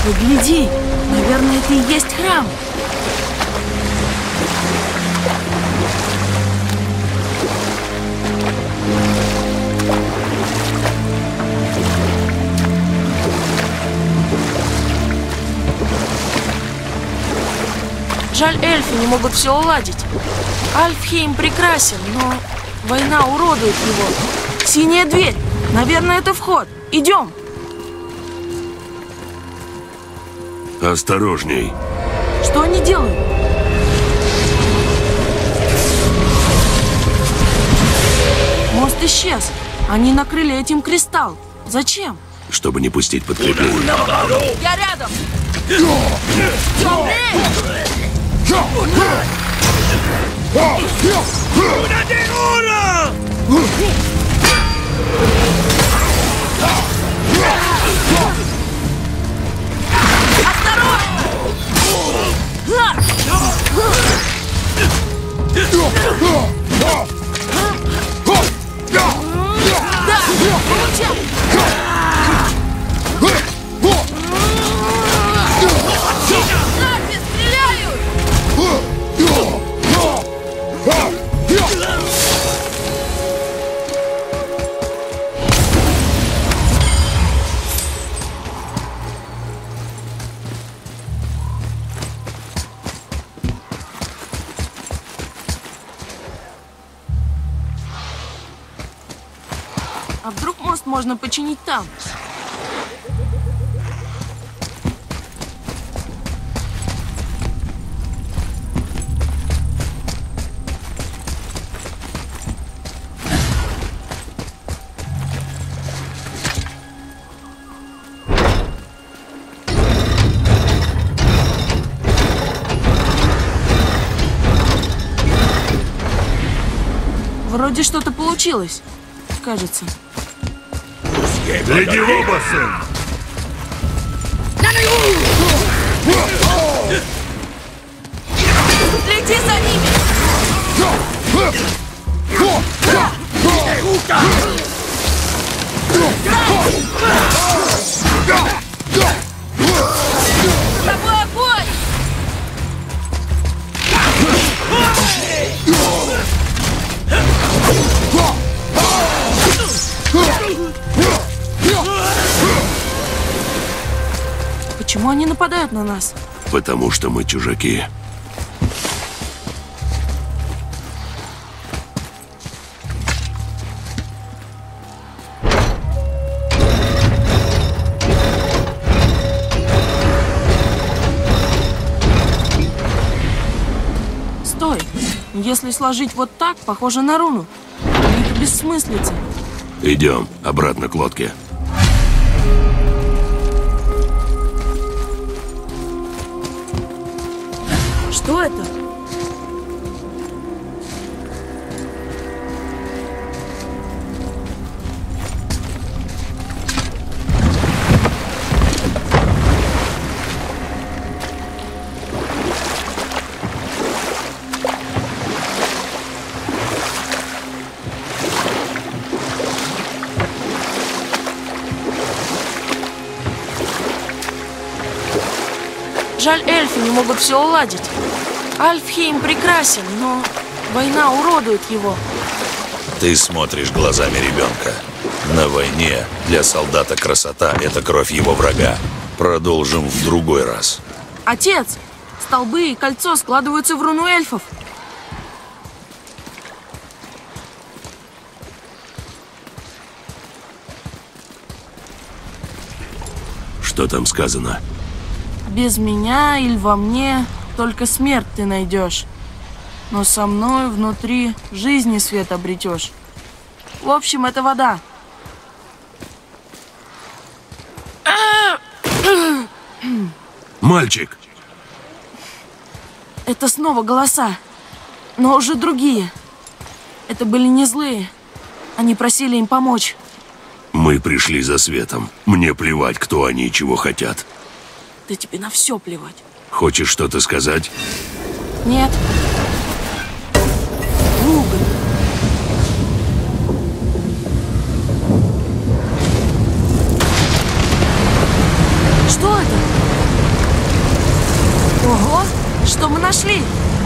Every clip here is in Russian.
Погляди, наверное, это и есть храм. Жаль, эльфы не могут все уладить. Альфхейм прекрасен, но война уродует его. Синяя дверь. Наверное, это вход. Идем. Осторожней. Что они делают? Мост исчез. Они накрыли этим кристалл. Зачем? Чтобы не пустить подкрепление. Я рядом. Темный! А вдруг мост можно починить там? Вроде что-то получилось, кажется. Гляди в оба, сын! Лети за ними! С тобой огонь! Почему они нападают на нас? Потому что мы чужаки. Стой! Если сложить вот так, похоже на руну. Это бессмыслица. Идем обратно к лодке. Что это? Жаль, эльфы не могут все уладить. Альфхейм прекрасен, но война уродует его. Ты смотришь глазами ребенка. На войне для солдата красота – это кровь его врага. Продолжим в другой раз. Отец! Столбы и кольцо складываются в руну эльфов. Что там сказано? Без меня или во мне только смерть ты найдешь. Но со мной внутри жизни свет обретешь. В общем, это вода. Мальчик! Это снова голоса, но уже другие. Это были не злые. Они просили им помочь. Мы пришли за светом. Мне плевать, кто они и чего хотят. Да тебе на все плевать. Хочешь что-то сказать? Нет. Уголь. Что это? пошли!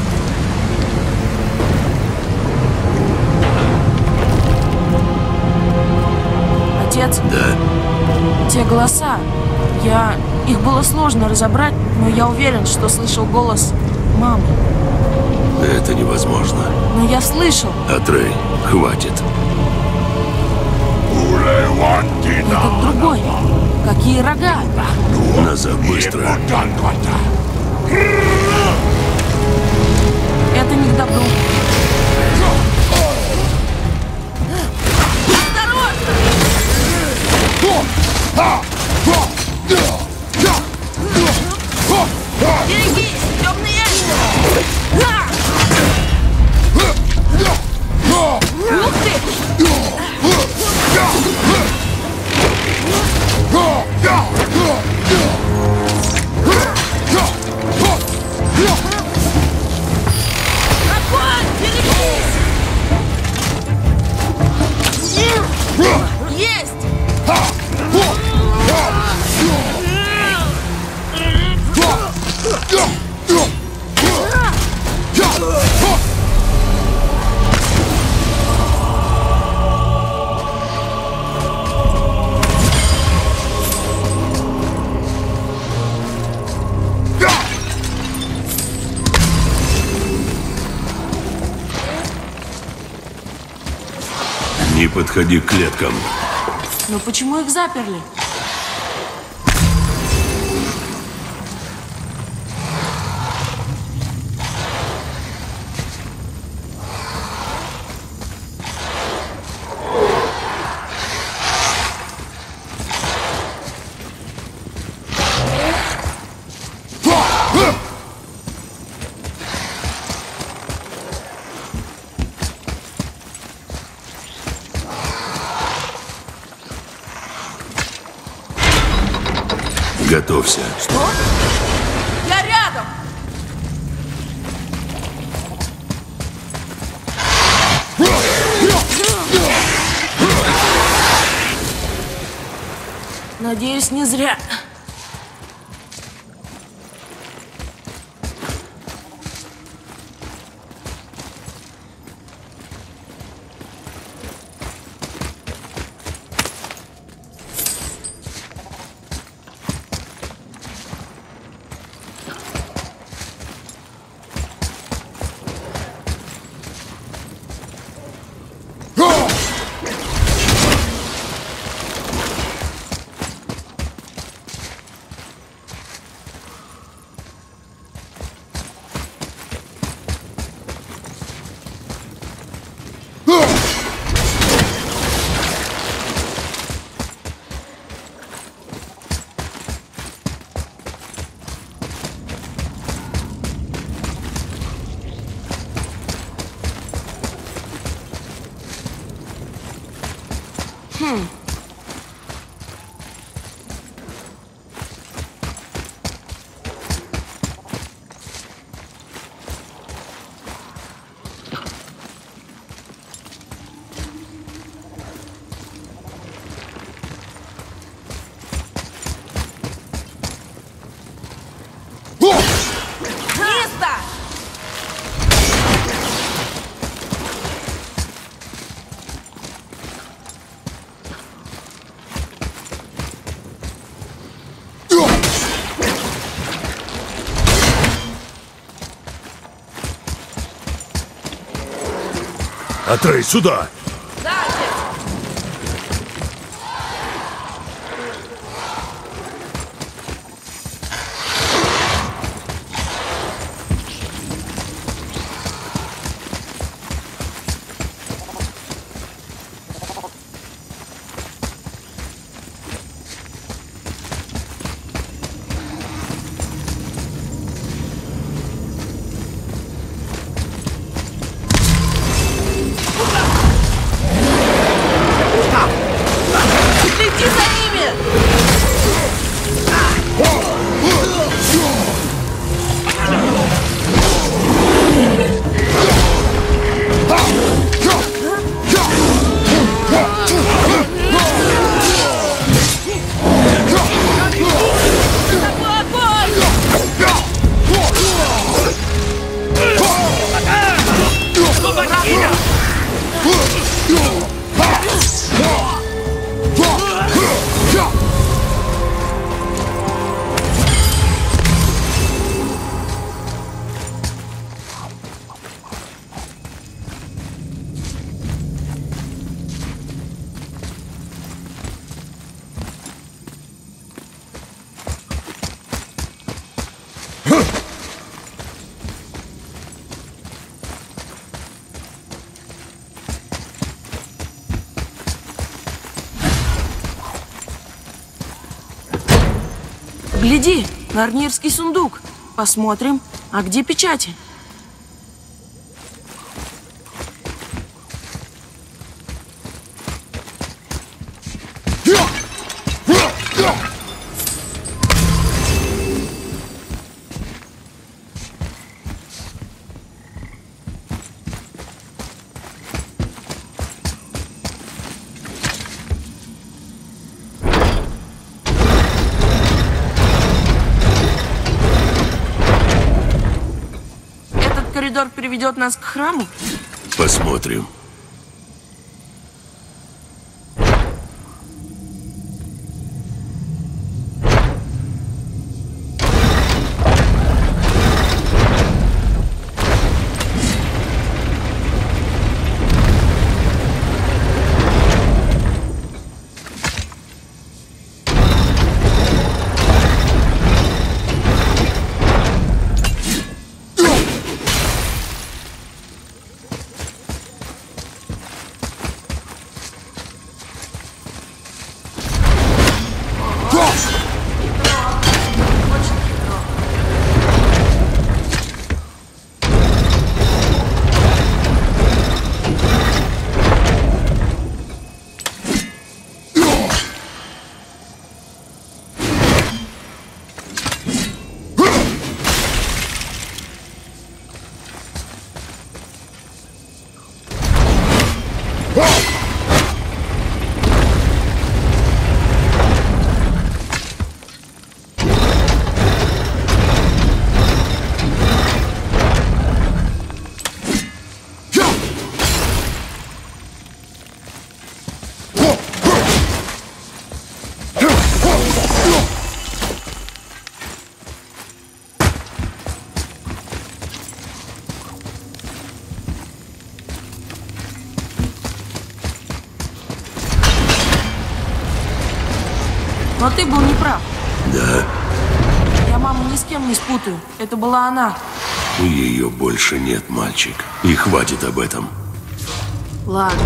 Отец, Да, те голоса. Их было сложно разобрать, но я уверен, что слышал голос мамы. это невозможно. Но я слышал. Атрей, хватит. Этот другой. Какие рога? Назад быстро. Это не к добру. Берегись, темный эльф! Ух ты! Огонь! Берегись! Есть! Не подходи к клеткам. Но почему их заперли? Готовься. Что? Я рядом! Надеюсь, не зря. Чисто! Атрей, сюда! Гляди, Нарнирский сундук. Посмотрим, а где печати? Коридор приведет нас к храму? Посмотрим. Но ты был неправ. Да, Я маму ни с кем не спутаю. Это была она. ее больше нет, мальчик. И хватит об этом. Ладно.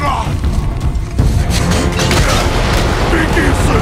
Беги, сын!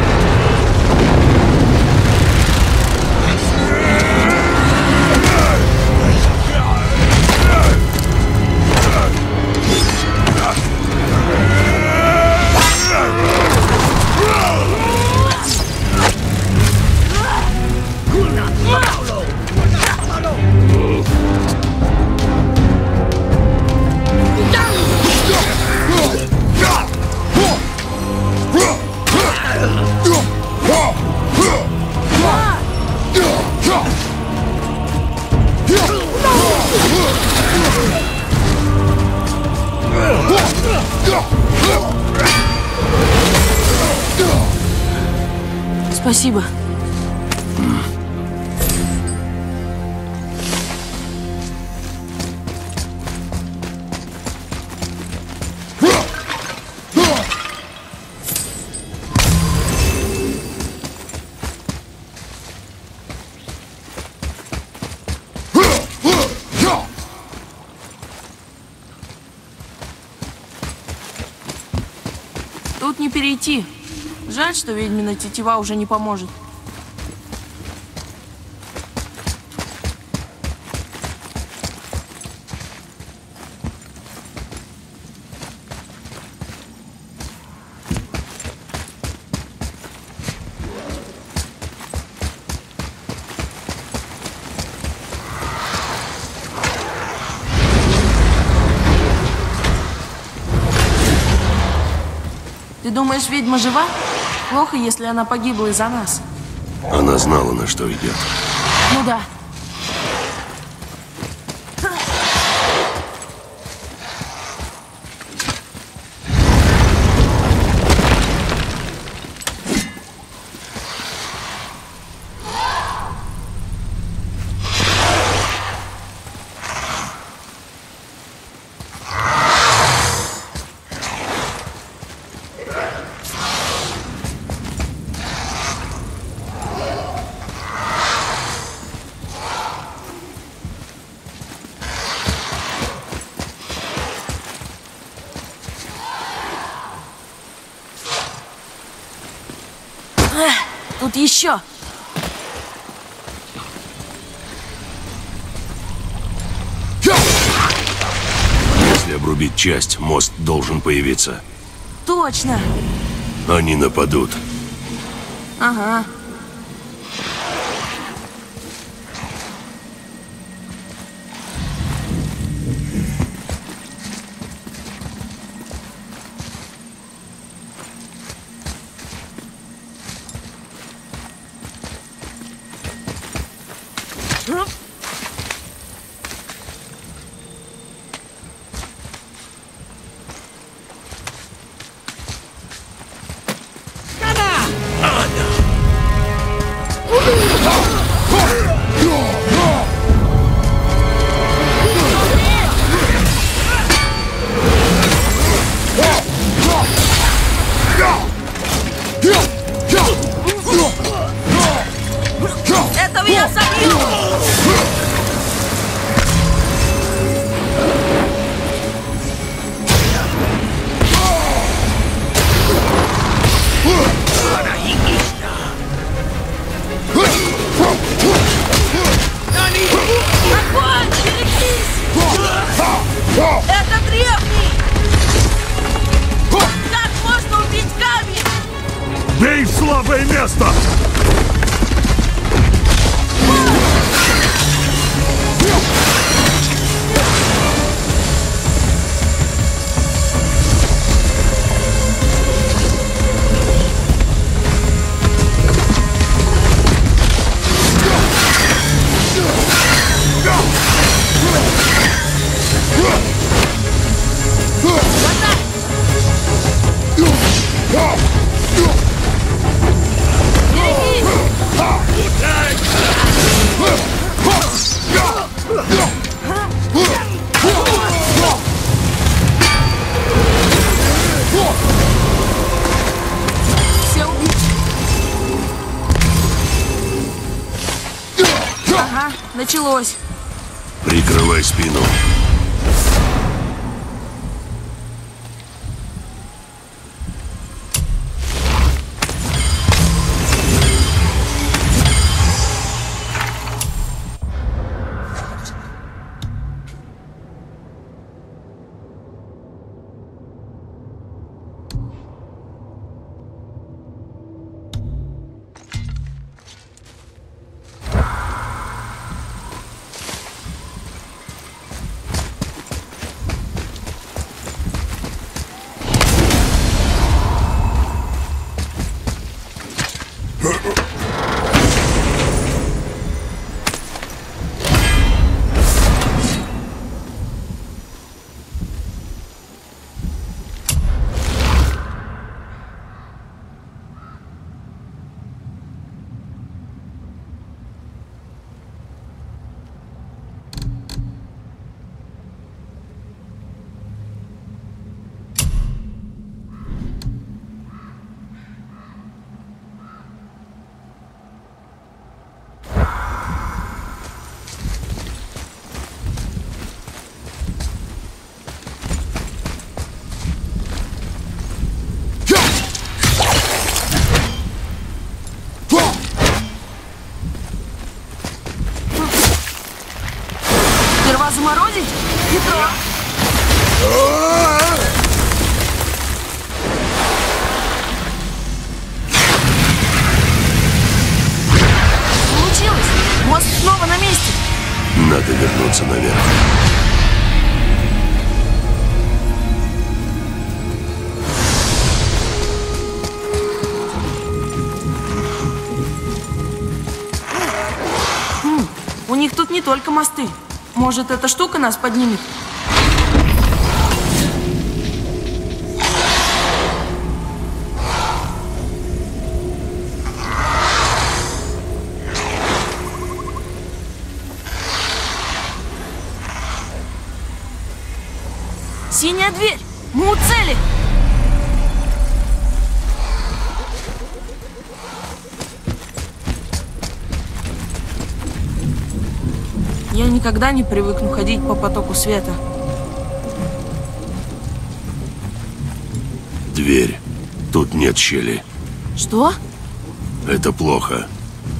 Спасибо. Тут не перейти. Жаль, что ведьмина тетива уже не поможет. Ты думаешь, ведьма жива? Плохо, если она погибла из-за нас. Она знала, на что идет. Ну да. Тут еще. Если обрубить часть, мост должен появиться. Точно. Они нападут. Ага. Этого я собью! Огонь! Берегись! Это древний! Как можно убить камень? Бей в слабое место! Ага, началось. Прикрывай спину. заморозить? Хитро. Получилось! Мост снова на месте. Надо вернуться наверх. У них тут не только мосты. Может, эта штука нас поднимет? Синяя дверь! Мы у цели! Я никогда не привыкну ходить по потоку света. Дверь. Тут нет щели. Что? Это плохо.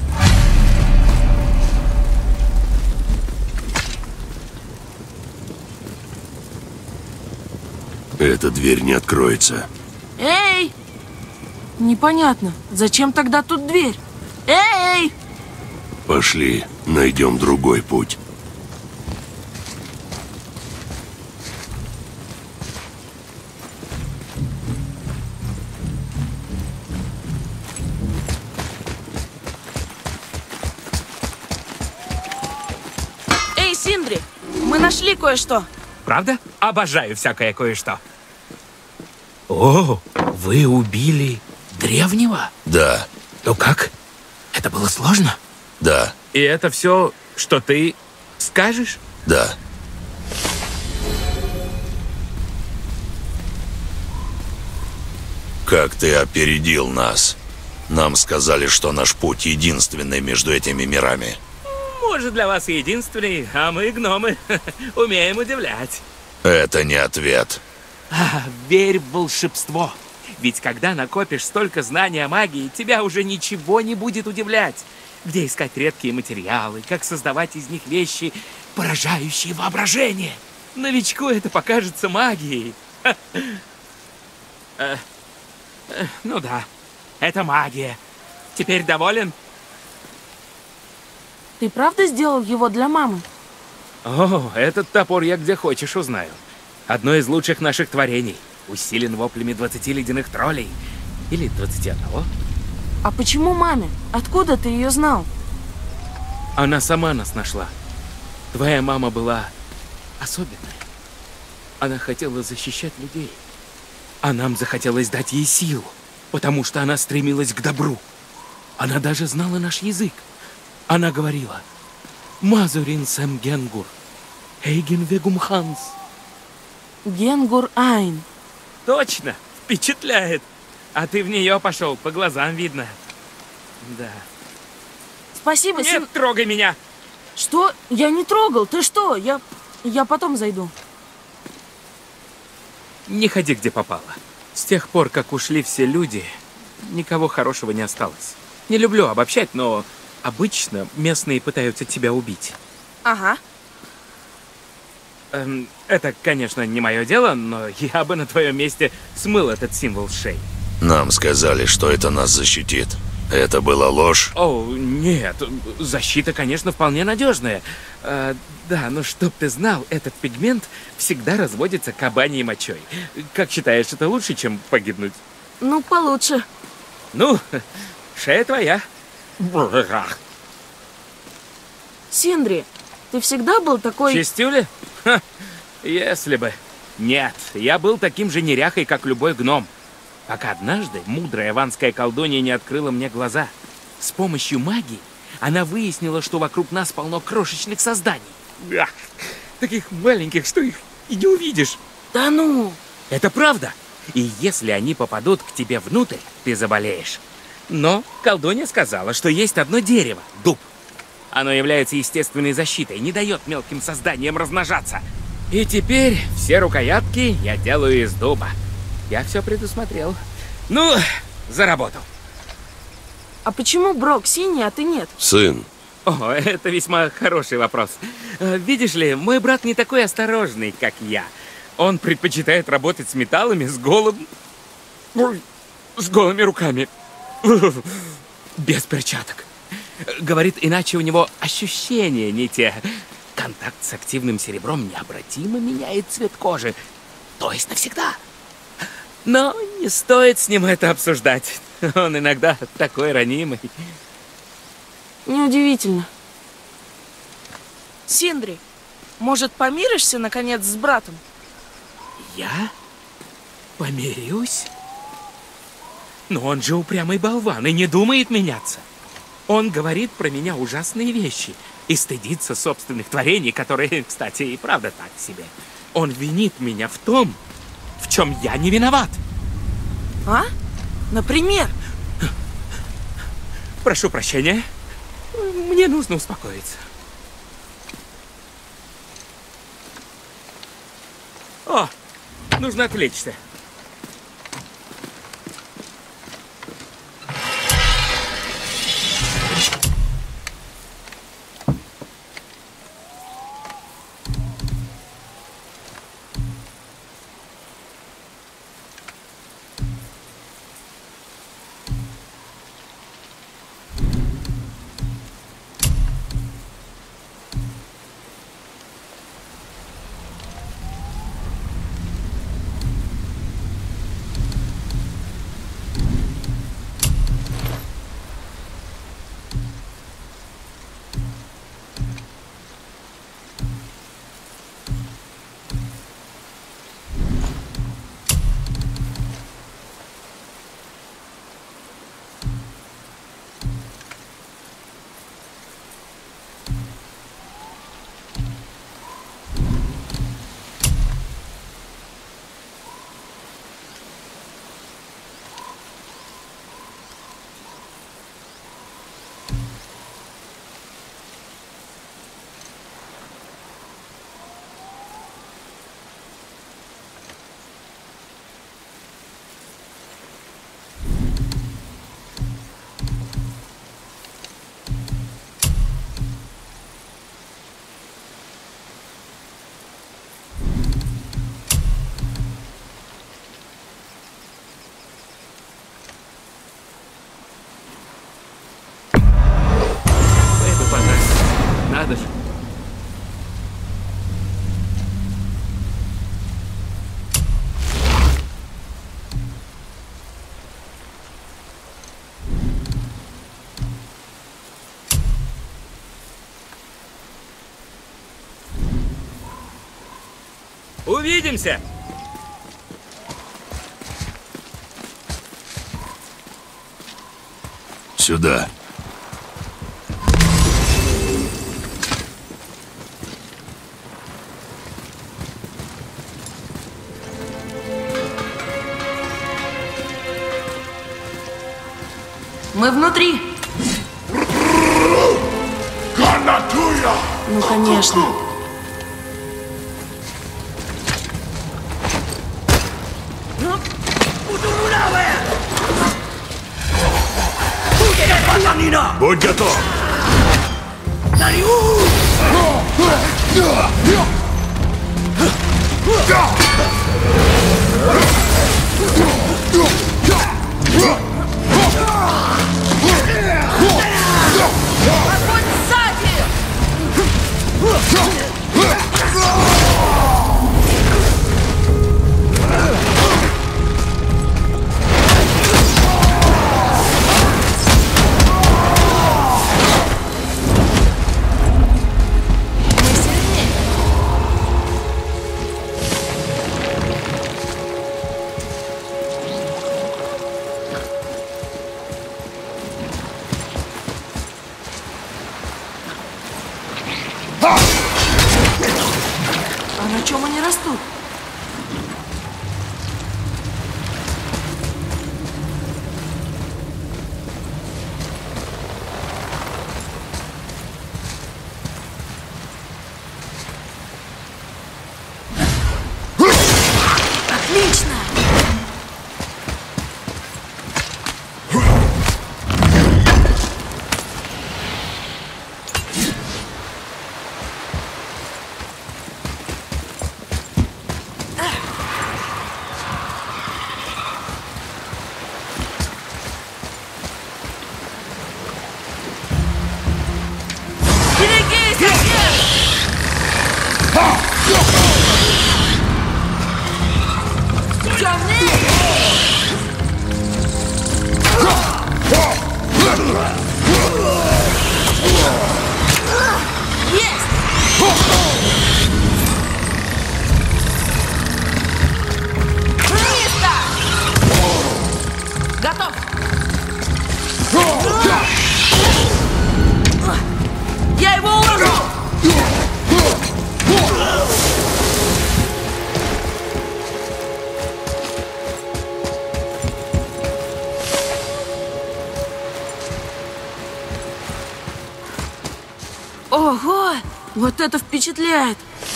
Эта дверь не откроется. Эй! Непонятно, зачем тогда тут дверь? Эй! Пошли, найдем другой путь. Эй, Синдри, мы нашли кое-что. Правда? Обожаю всякое кое-что. О, вы убили древнего? Да, Ну как? Это было сложно? да, И это все, что ты скажешь? да. Как ты опередил нас? Нам сказали, что наш путь единственный между этими мирами. Может, для вас единственный, а мы, гномы, умеем удивлять. Это не ответ. Верь в волшебство. Ведь когда накопишь столько знаний о магии, тебя уже ничего не будет удивлять. Где искать редкие материалы, как создавать из них вещи, поражающие воображение. Новичку это покажется магией. Ну да, это магия. Теперь доволен? Ты правда сделал его для мамы? О, этот топор я где хочешь узнаю. Одно из лучших наших творений. Усилен воплями 20 ледяных троллей. Или 21. А почему маме? Откуда ты ее знал? Она сама нас нашла. Твоя мама была особенная. Она хотела защищать людей. А нам захотелось дать ей силу, потому что она стремилась к добру. Она даже знала наш язык. Она говорила: «Мазурин сэм генгур, эйген вегум ханс». Генгур Айн. Точно, впечатляет. А ты в нее пошел, по глазам видно. Да. Спасибо, Нет, трогай меня! Что? Я не трогал. Ты что? Я потом зайду. Не ходи, где попало. С тех пор, как ушли все люди, никого хорошего не осталось. Не люблю обобщать, но обычно местные пытаются тебя убить. Ага. Это, конечно, не мое дело, но я бы на твоем месте смыл этот символ с шеи. Нам сказали, что это нас защитит. Это была ложь. О, нет, защита, конечно, вполне надежная. Да, но чтоб ты знал, этот пигмент всегда разводится кабаньей мочой. Как считаешь, это лучше, чем погибнуть? Ну, получше. Ну, шея твоя. Синдри, ты всегда был такой... Чистюля? Ха, если бы. Нет, я был таким же неряхой, как любой гном. Пока однажды мудрая ванская колдунья не открыла мне глаза. С помощью магии она выяснила, что вокруг нас полно крошечных созданий. Ах, таких маленьких, что их и не увидишь. Да ну! Это правда. И если они попадут к тебе внутрь, ты заболеешь. Но колдунья сказала, что есть одно дерево – дуб. Оно является естественной защитой, не дает мелким созданиям размножаться. И теперь все рукоятки я делаю из дуба. Я все предусмотрел. Ну, за работу. А почему Брок синий, а ты нет? Сын, О, это весьма хороший вопрос. Видишь ли, мой брат не такой осторожный, как я. Он предпочитает работать с металлами с голыми руками. Без перчаток. Говорит, иначе у него ощущения не те. Контакт с активным серебром необратимо меняет цвет кожи. То есть навсегда. Но не стоит с ним это обсуждать. Он иногда такой ранимый. Неудивительно. Синдри, может, помиришься, наконец, с братом? Я? Помирюсь? Но он же упрямый болван и не думает меняться. Он говорит про меня ужасные вещи и стыдится собственных творений, которые, кстати, и правда так себе. Он винит меня в том, в чем я не виноват. А? Например? Прошу прощения. Мне нужно успокоиться. О, нужно отвлечься. Надо же. Увидимся! Сюда. Мы внутри. Ну, конечно. Будь готов! Огонь сзади! Мы сильнее. А на чем они растут? Отлично! Темный! Есть! Чисто! Готов! Я его уложу! Ого! Вот это впечатляет!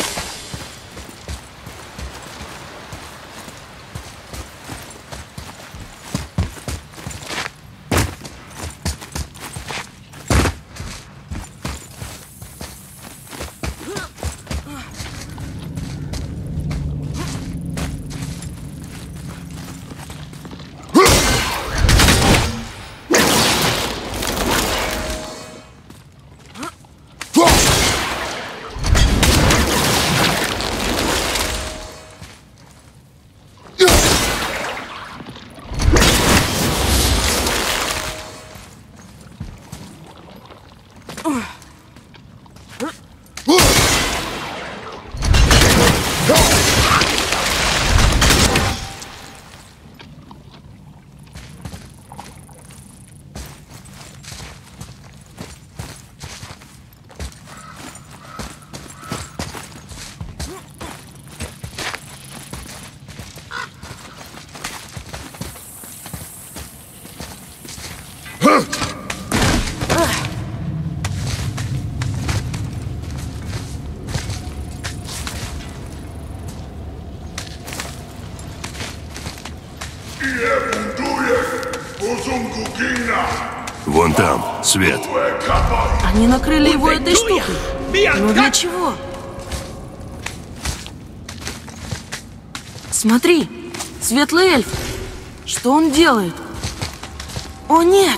Вон там, свет. Они накрыли его этой штукой. Но для чего? Смотри, светлый эльф. Что он делает? О, нет!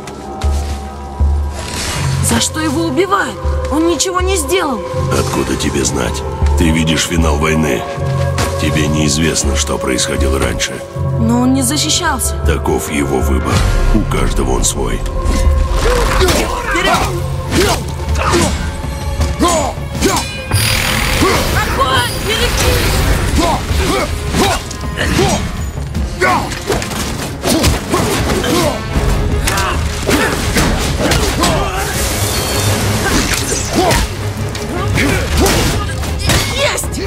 За что его убивают? Он ничего не сделал. Откуда тебе знать? Ты видишь финал войны. Тебе неизвестно, что происходило раньше. Но он не защищался. Таков его выбор. У каждого он свой. Вперед! Огонь! Берегись! Есть!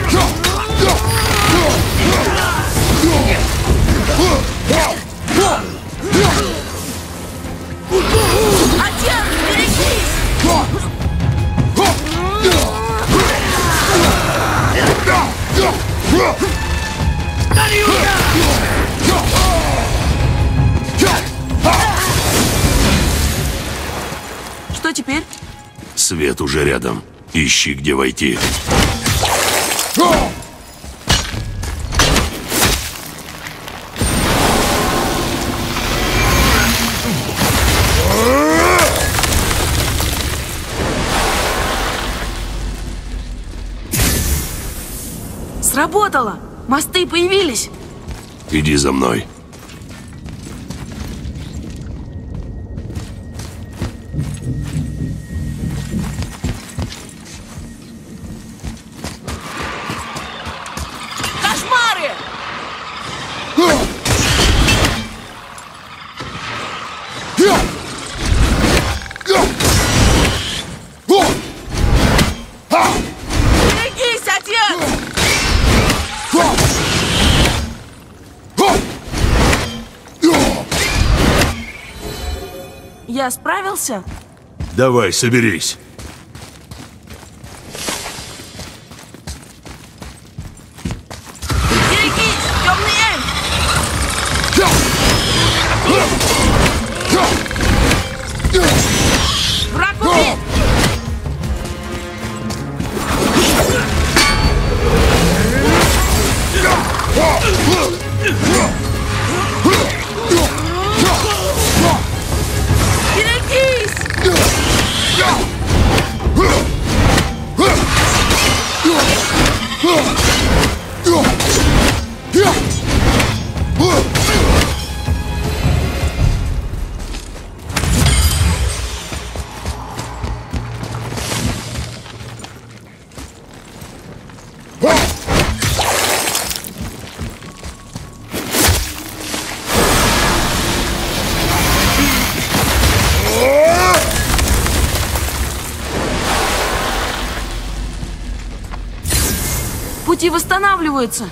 Отец, берегись! Что теперь? Свет уже рядом. Ищи, где войти. Сработало! Мосты появились! Иди за мной. Кошмары! Берегись, отец! Я справился? Давай, соберись. Берегись, темный эльф! Враг убит! Берегись! почти восстанавливаются.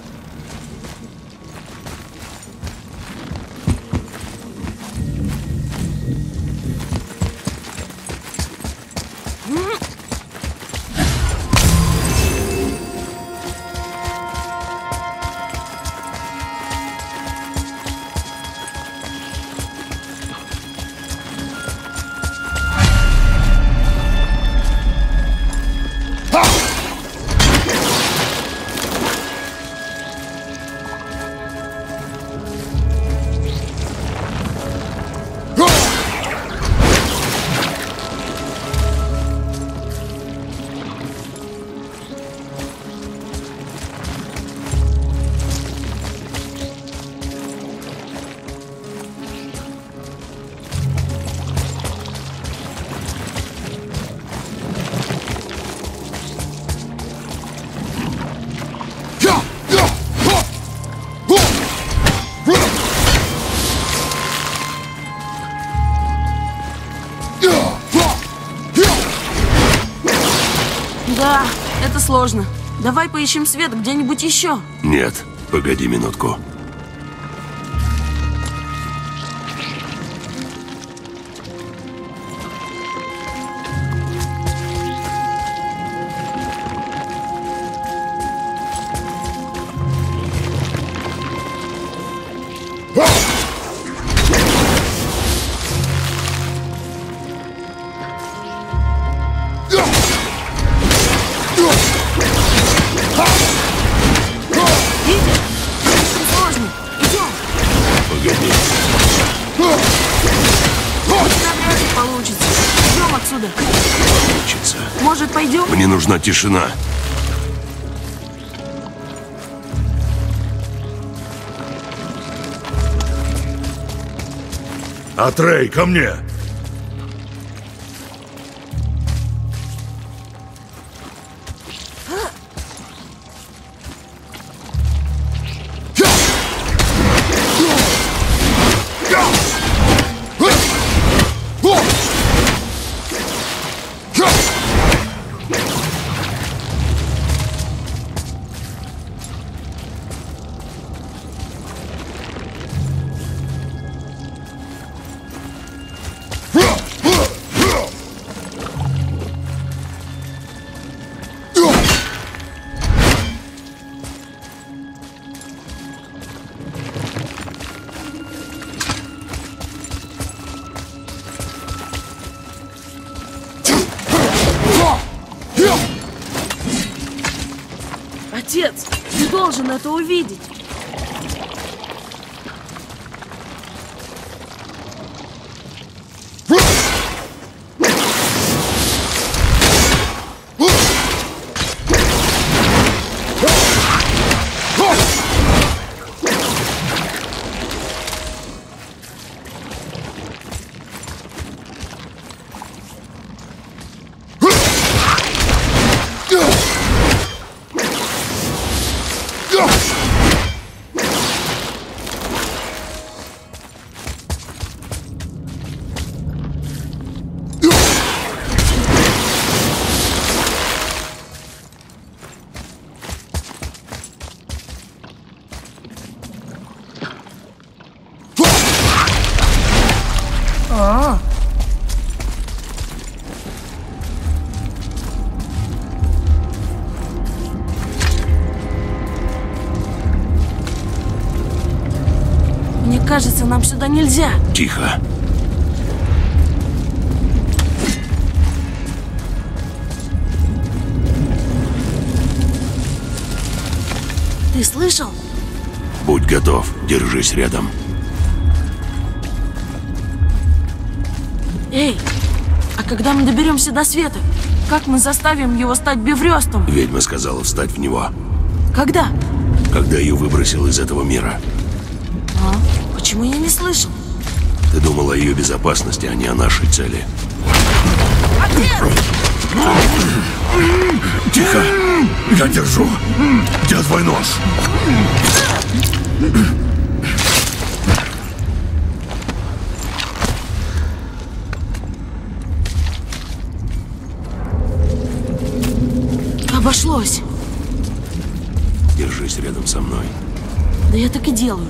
Да, это сложно. Давай поищем свет где-нибудь еще. Нет, погоди минутку. Может, пойдем? Мне нужна тишина. Атрей, ко мне! Отец, ты должен это увидеть. Мне кажется, нам сюда нельзя. Тихо. Ты слышал? Будь готов, держись рядом. Эй, а когда мы доберемся до света, как мы заставим его стать беврёстом? Ведьма сказала встать в него. Когда? Когда ее выбросил из этого мира. А? Почему я не слышал? Ты думал о ее безопасности, а не о нашей цели. Отец! Тихо! Я держу! Где твой нож? Обошлось. держись рядом со мной. Да я так и делаю.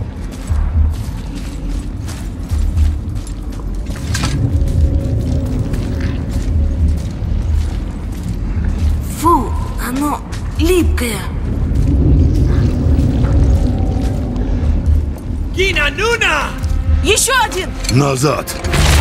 Фу, оно липкое. Гина, Нуна! Еще один! Назад!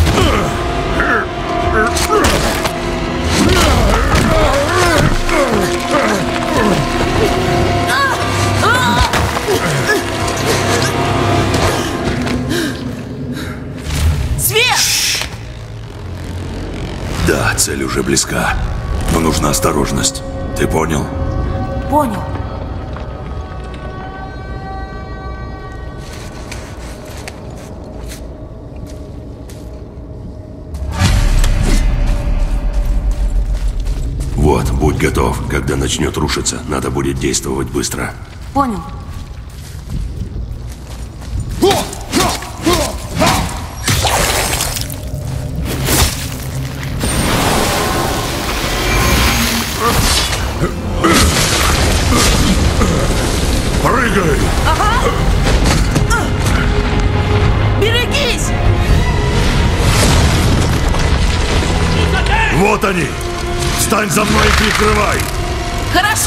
Свет! Да, цель уже близка. Но нужна осторожность. Ты понял? Понял. Вот, будь готов. Когда начнет рушиться, надо будет действовать быстро. Понял. Прыгай! Берегись! Вот они! Встань за мной и прикрывай! Хорошо!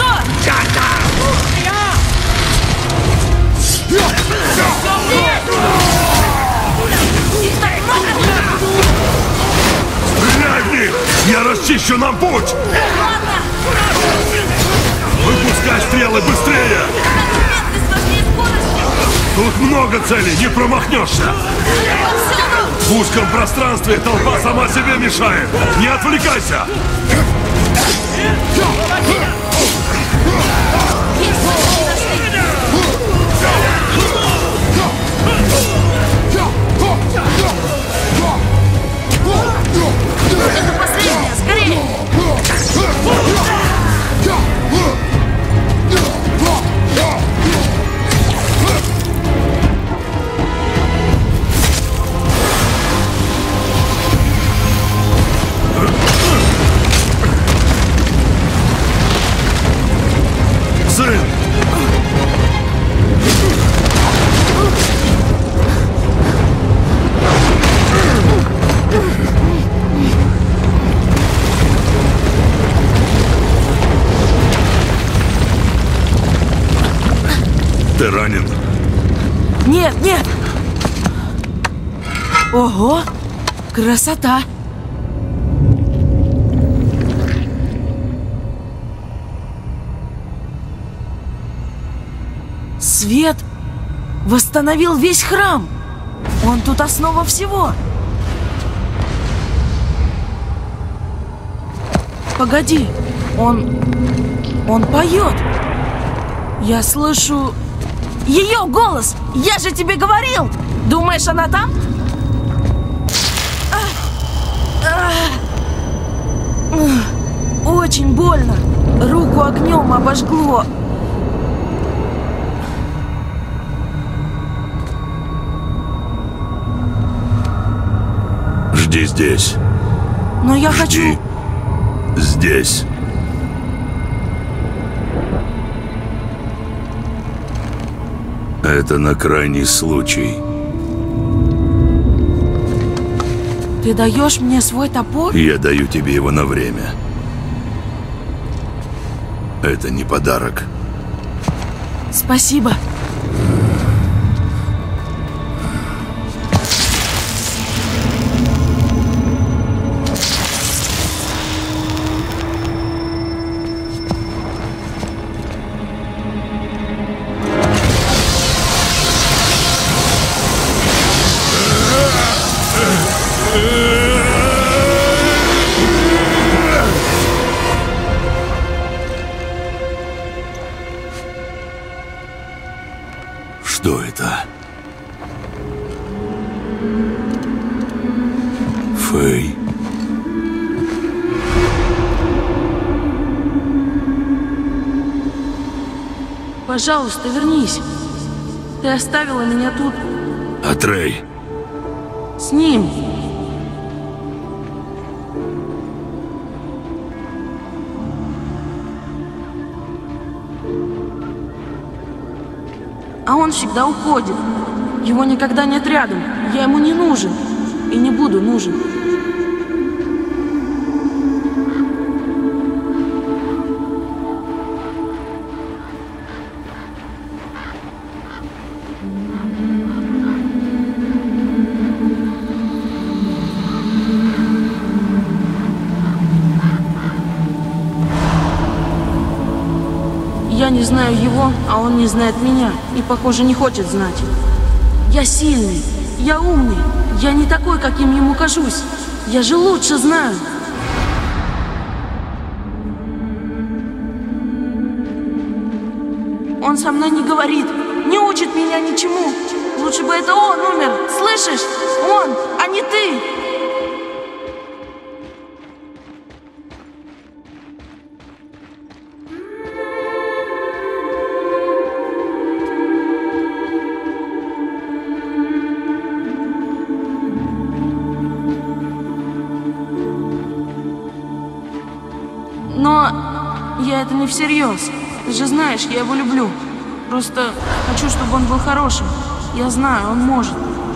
Стреляй в них! Я расчищу нам путь! Выпускай стрелы быстрее! Тут много целей, не промахнешься! В узком пространстве толпа сама себе мешает! Не отвлекайся! Это последнее, скорее! Сын! Ты ранен? Нет, нет! Ого! Красота! Свет восстановил весь храм! Он тут основа всего! Погоди, он поет! Я слышу ее голос! Я же тебе говорил! Думаешь, она там? Очень больно! Руку огнем обожгло! Жди здесь. Но я Жди хочу... здесь. Это на крайний случай. Ты даешь мне свой топор? Я даю тебе его на время. Это не подарок. Спасибо. Что это? Фэй. Пожалуйста, вернись. Ты оставила меня тут Атрей. с ним. а он всегда уходит. Его никогда нет рядом. Я ему не нужен и не буду нужен. Я не знаю его, а он не знает меня. И, похоже, не хочет знать. Я сильный, я умный. Я не такой, каким ему кажусь. Я же лучше знаю. Он со мной не говорит, не учит меня ничему. Лучше бы это он умер, слышишь? Он, а не ты. Но я это не всерьез. Ты же знаешь, я его люблю. Просто хочу, чтобы он был хорошим. Я знаю, он может.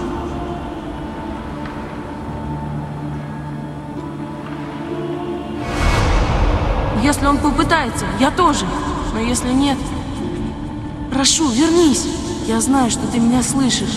Если он попытается, я тоже. Но если нет, прошу, вернись. Я знаю, что ты меня слышишь.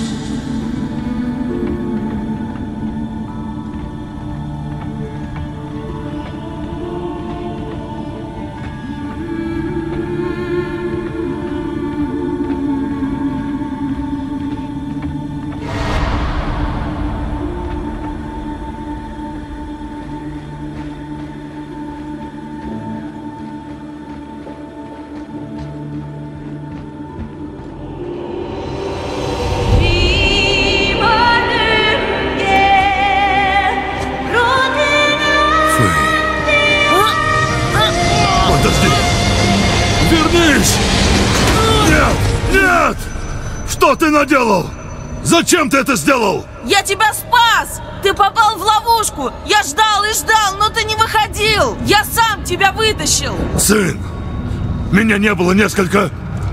Что ты наделал? Зачем ты это сделал? Я тебя спас! Ты попал в ловушку! Я ждал и ждал, но ты не выходил! Я сам тебя вытащил! Сын, меня не было несколько...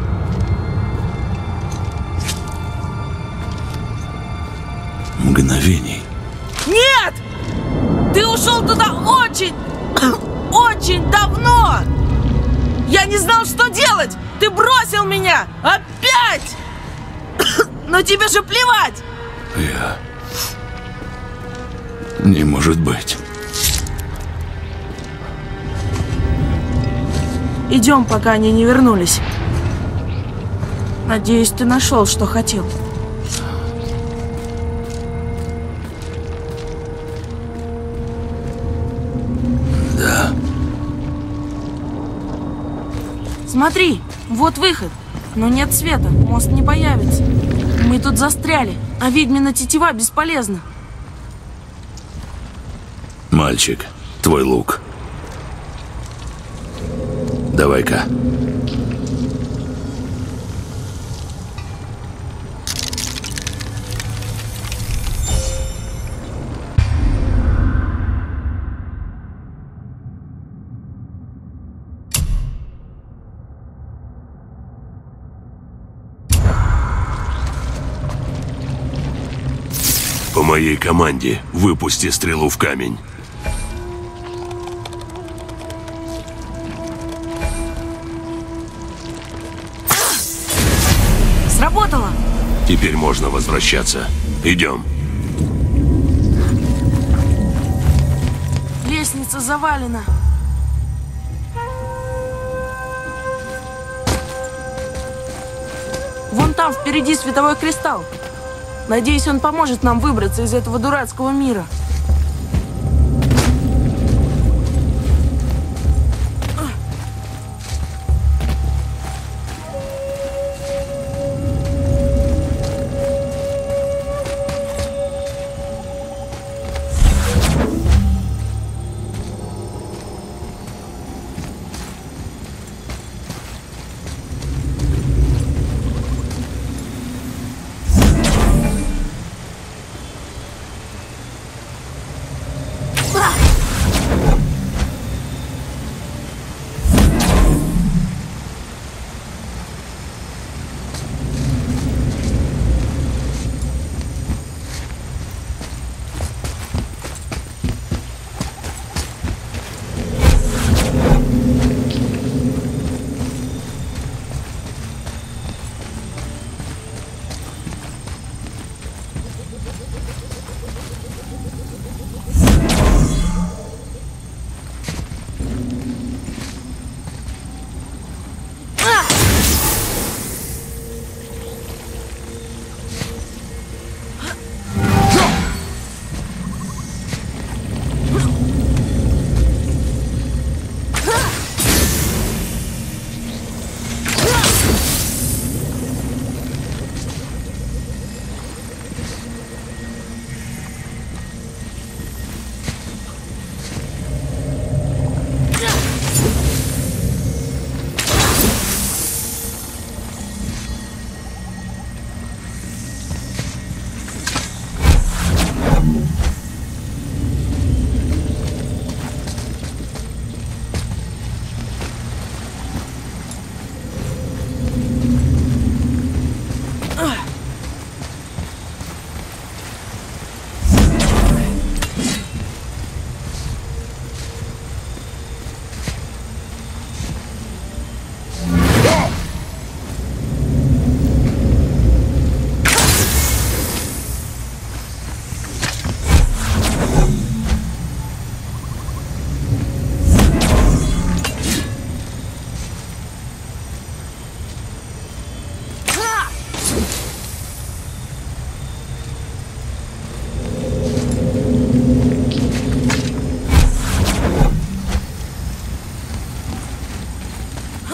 мгновений. Нет! Ты ушел туда очень, очень давно! Я не знал, что делать! Ты бросил меня! Опять! Но тебе же плевать! Не может быть. Идем, пока они не вернулись. Надеюсь, ты нашел, что хотел. Да. Смотри, вот выход. Но нет света, мост не появится. Мы тут застряли, а ведьмина тетива бесполезна. Мальчик, твой лук. Давай-ка. По моей команде выпусти стрелу в камень. Сработало! Теперь можно возвращаться. Идем. Лестница завалена. Вон там впереди световой кристалл. Надеюсь, он поможет нам выбраться из этого дурацкого мира.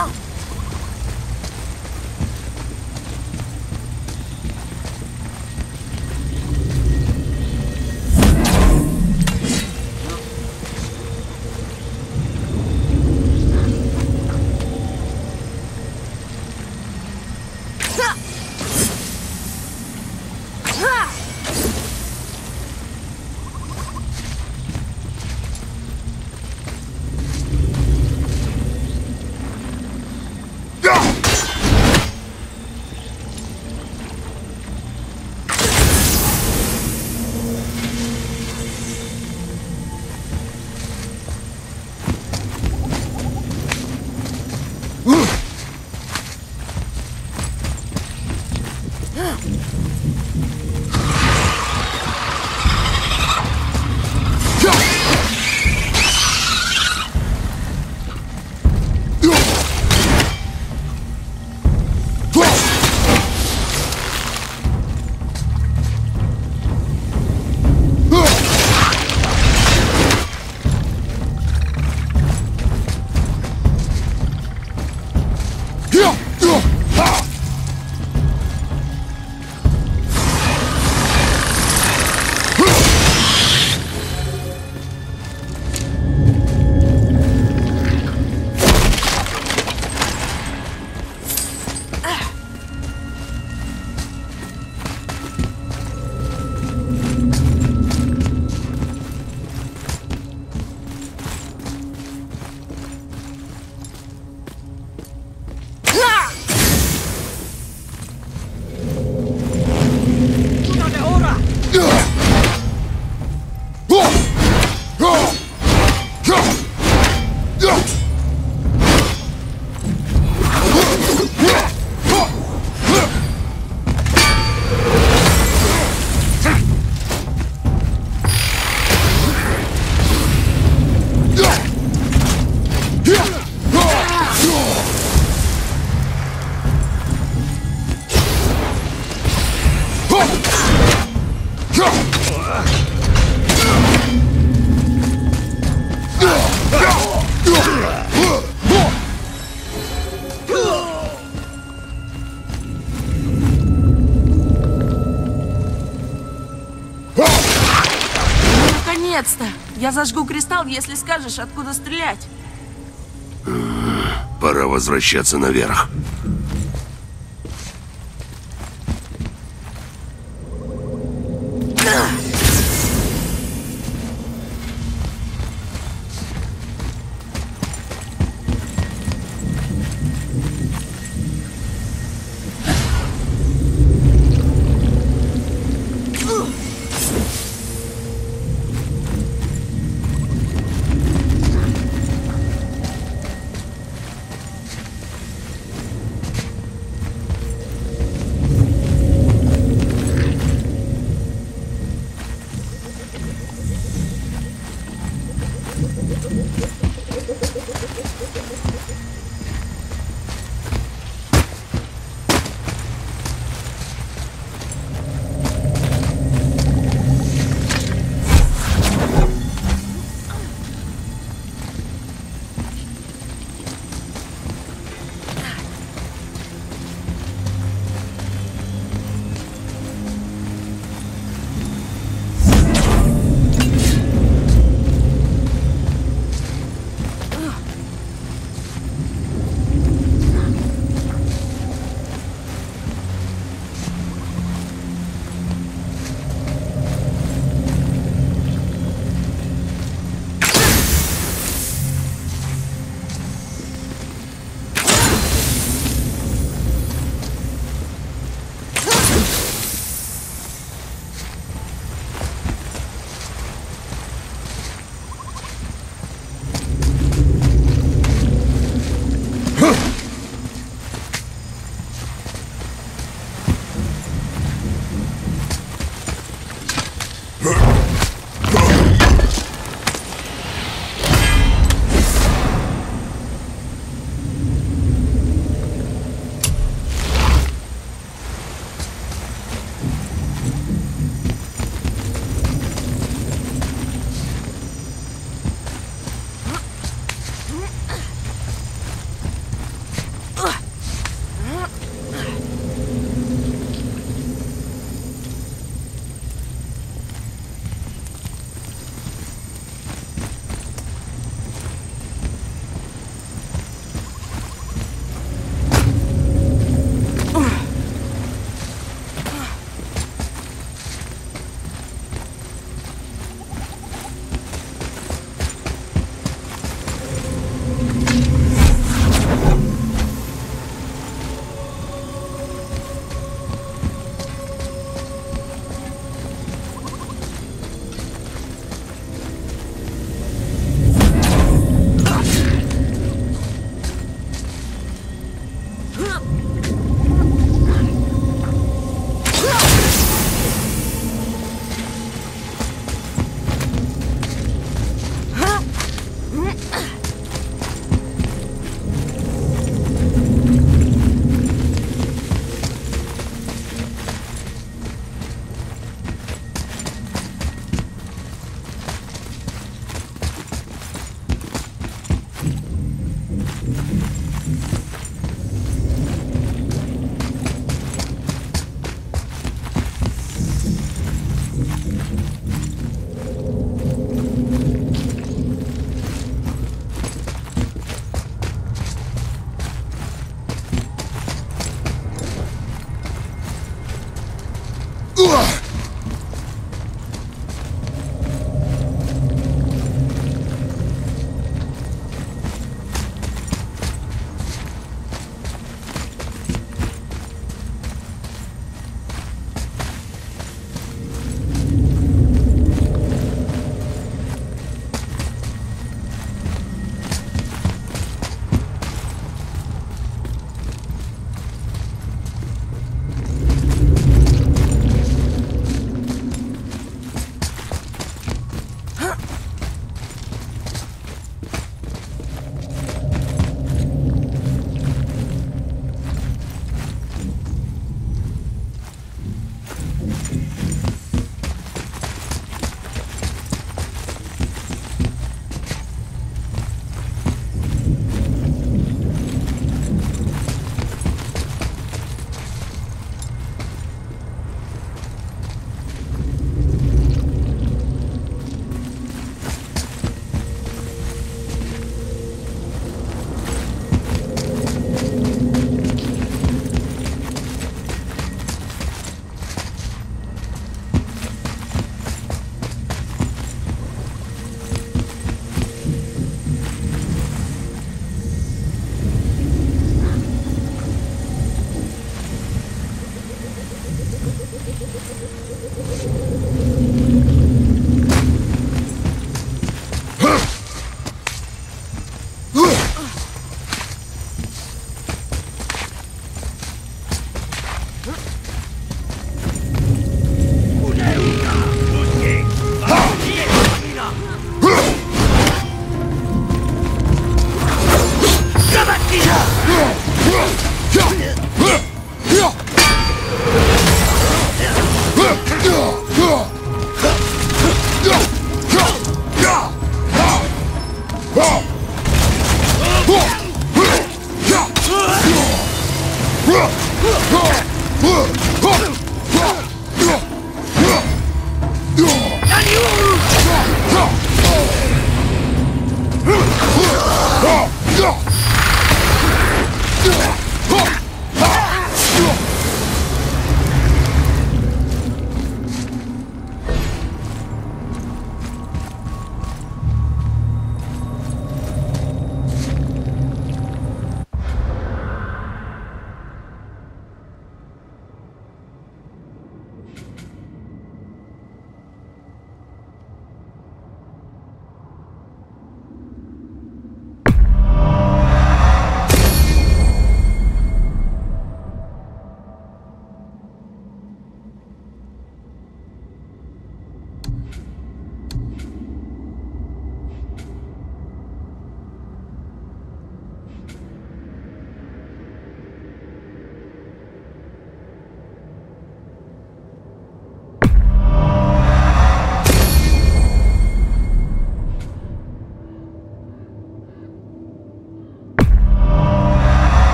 Наконец-то! Я зажгу кристалл, если скажешь, откуда стрелять. Пора возвращаться наверх.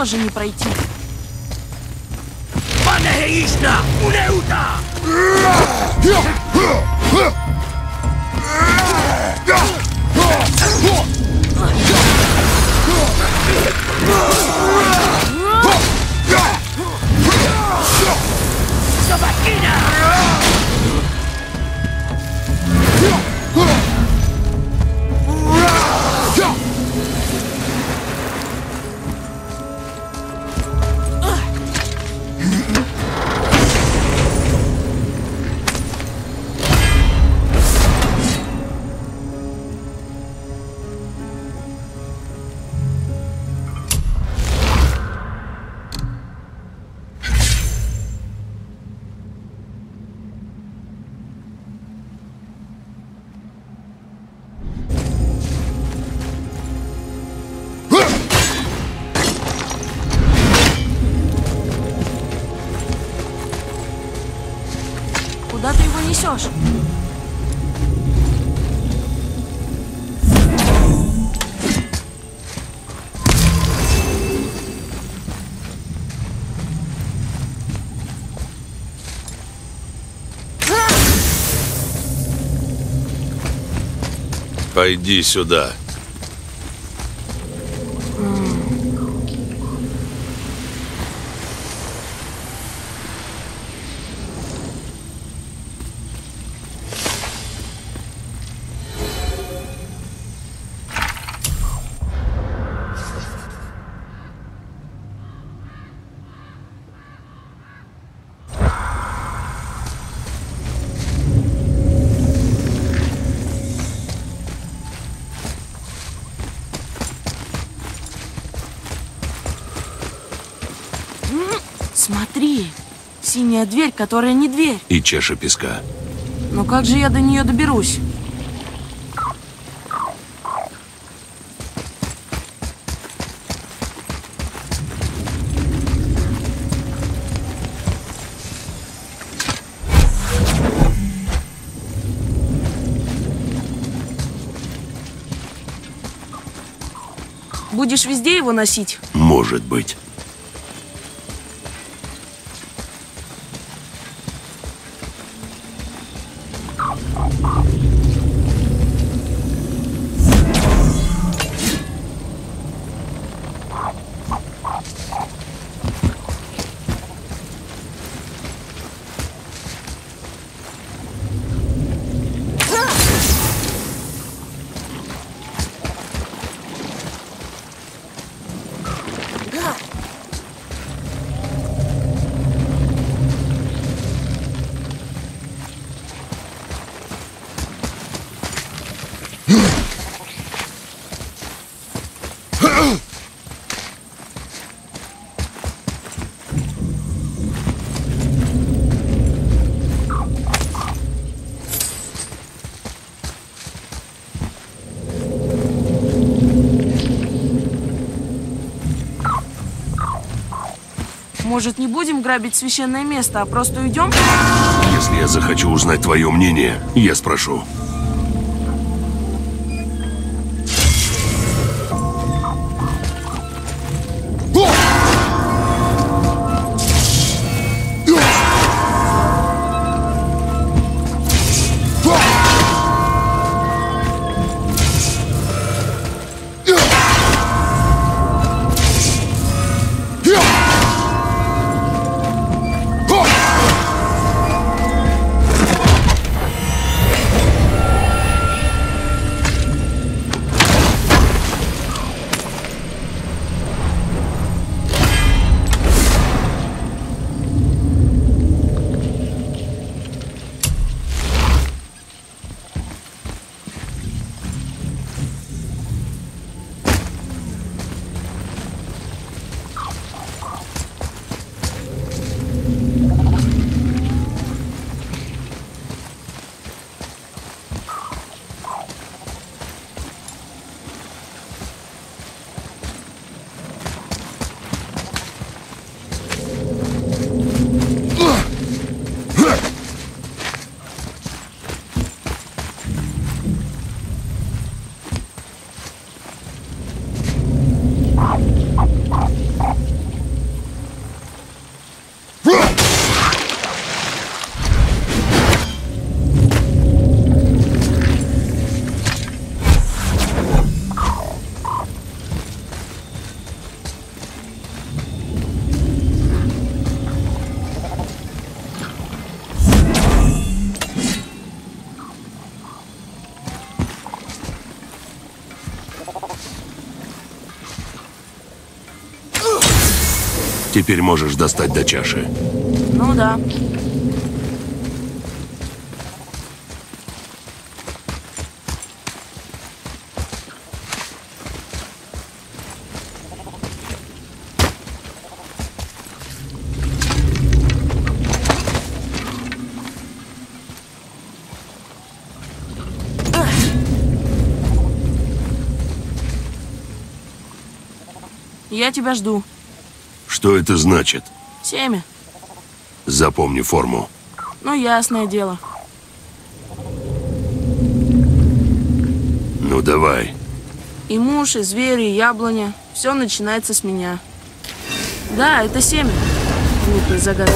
тоже не пройти. Куда ты его несешь? Пойди сюда. Смотри, синяя дверь, которая не дверь. И чаша песка. Но как же я до нее доберусь? Будешь везде его носить? Может быть. Может, не будем грабить священное место, а просто уйдем? Если я захочу узнать твое мнение, я спрошу. Теперь можешь достать до чаши. Ну да. Я тебя жду. Что это значит? Семя. Запомни форму. Ну, ясное дело. Ну, давай. И муж, и звери, и яблоня. Все начинается с меня. Да, это семя. Глупая загадка.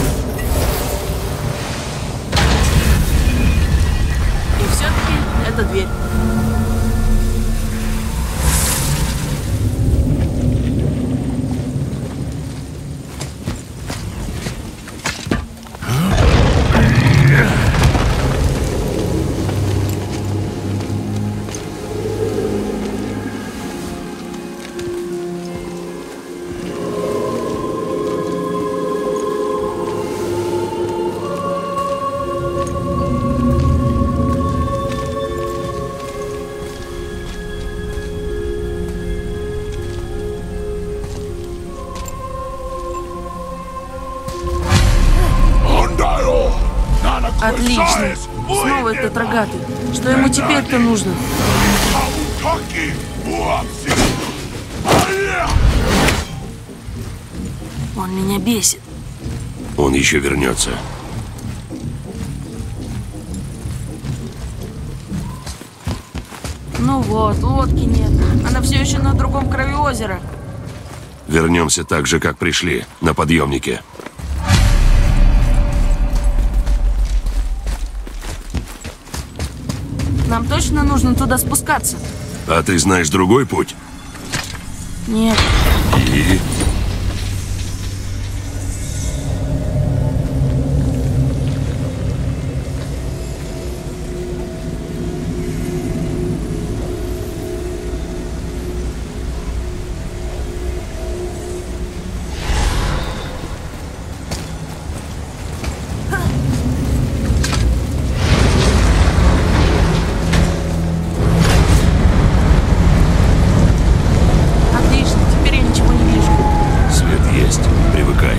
И все-таки это дверь. Отлично. Снова этот рогатый. Что ему теперь-то нужно? Он меня бесит. Он еще вернется. Ну вот, лодки нет. Она все еще на другом краю озера. Вернемся так же, как пришли, на подъемнике. Нам точно нужно туда спускаться? А ты знаешь другой путь? Нет. И... Отлично, теперь я ничего не вижу. Свет есть. Привыкай.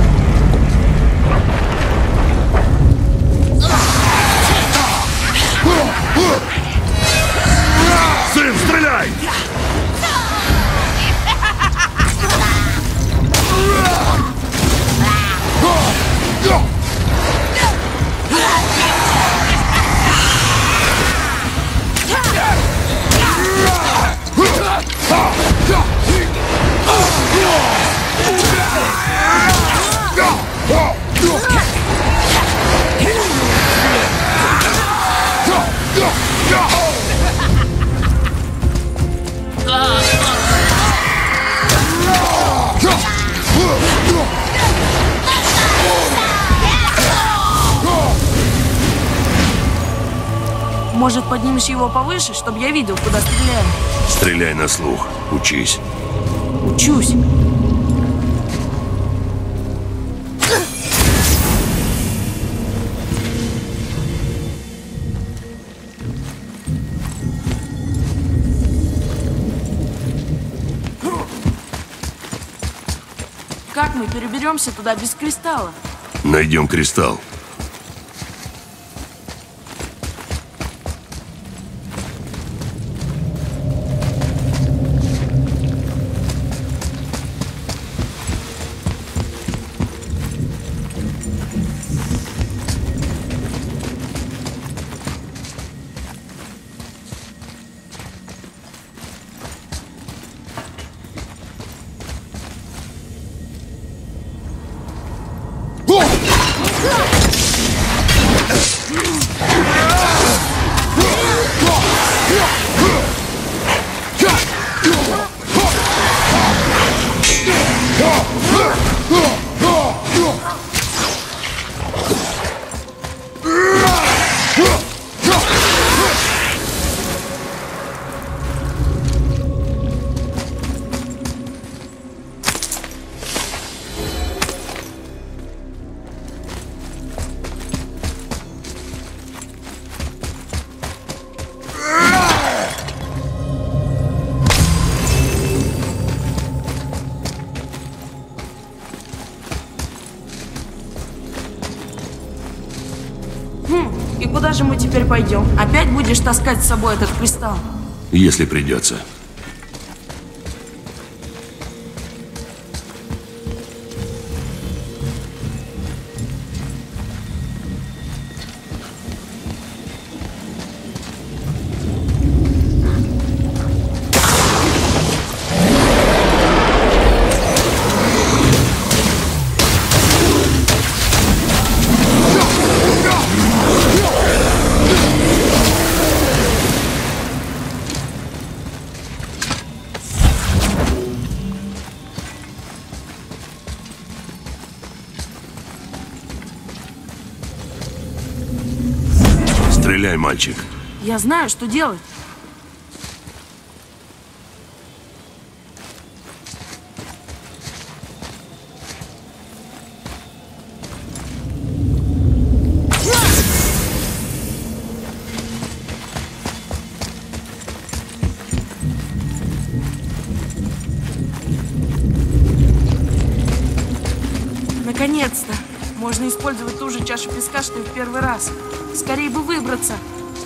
Сын, стреляй! Может, поднимешь его повыше, чтобы я видел, куда стреляем? Стреляй на слух. Учись. Учусь. Как мы переберемся туда без кристалла? Найдем кристалл. же мы теперь пойдем? Опять будешь таскать с собой этот кристалл? Если придется. Стреляй, мальчик. Я знаю, что делать. Наконец-то! Можно использовать ту же чашу песка, что и в первый раз. Скорее бы выбраться.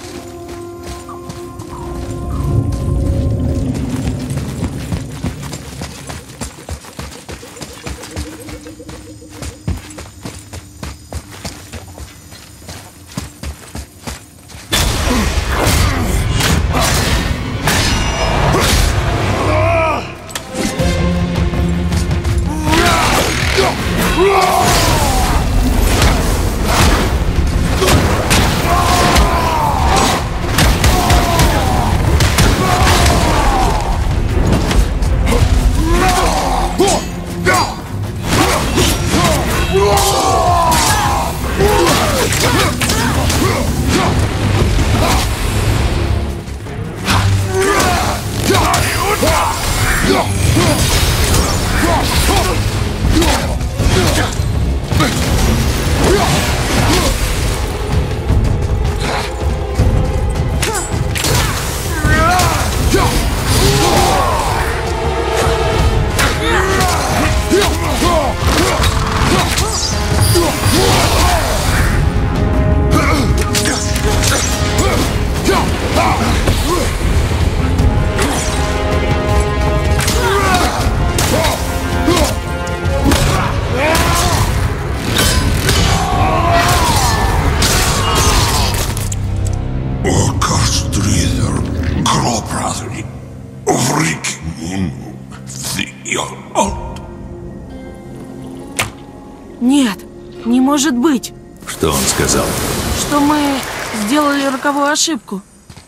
Нет, не может быть. Что он сказал? Что мы сделали роковую ошибку.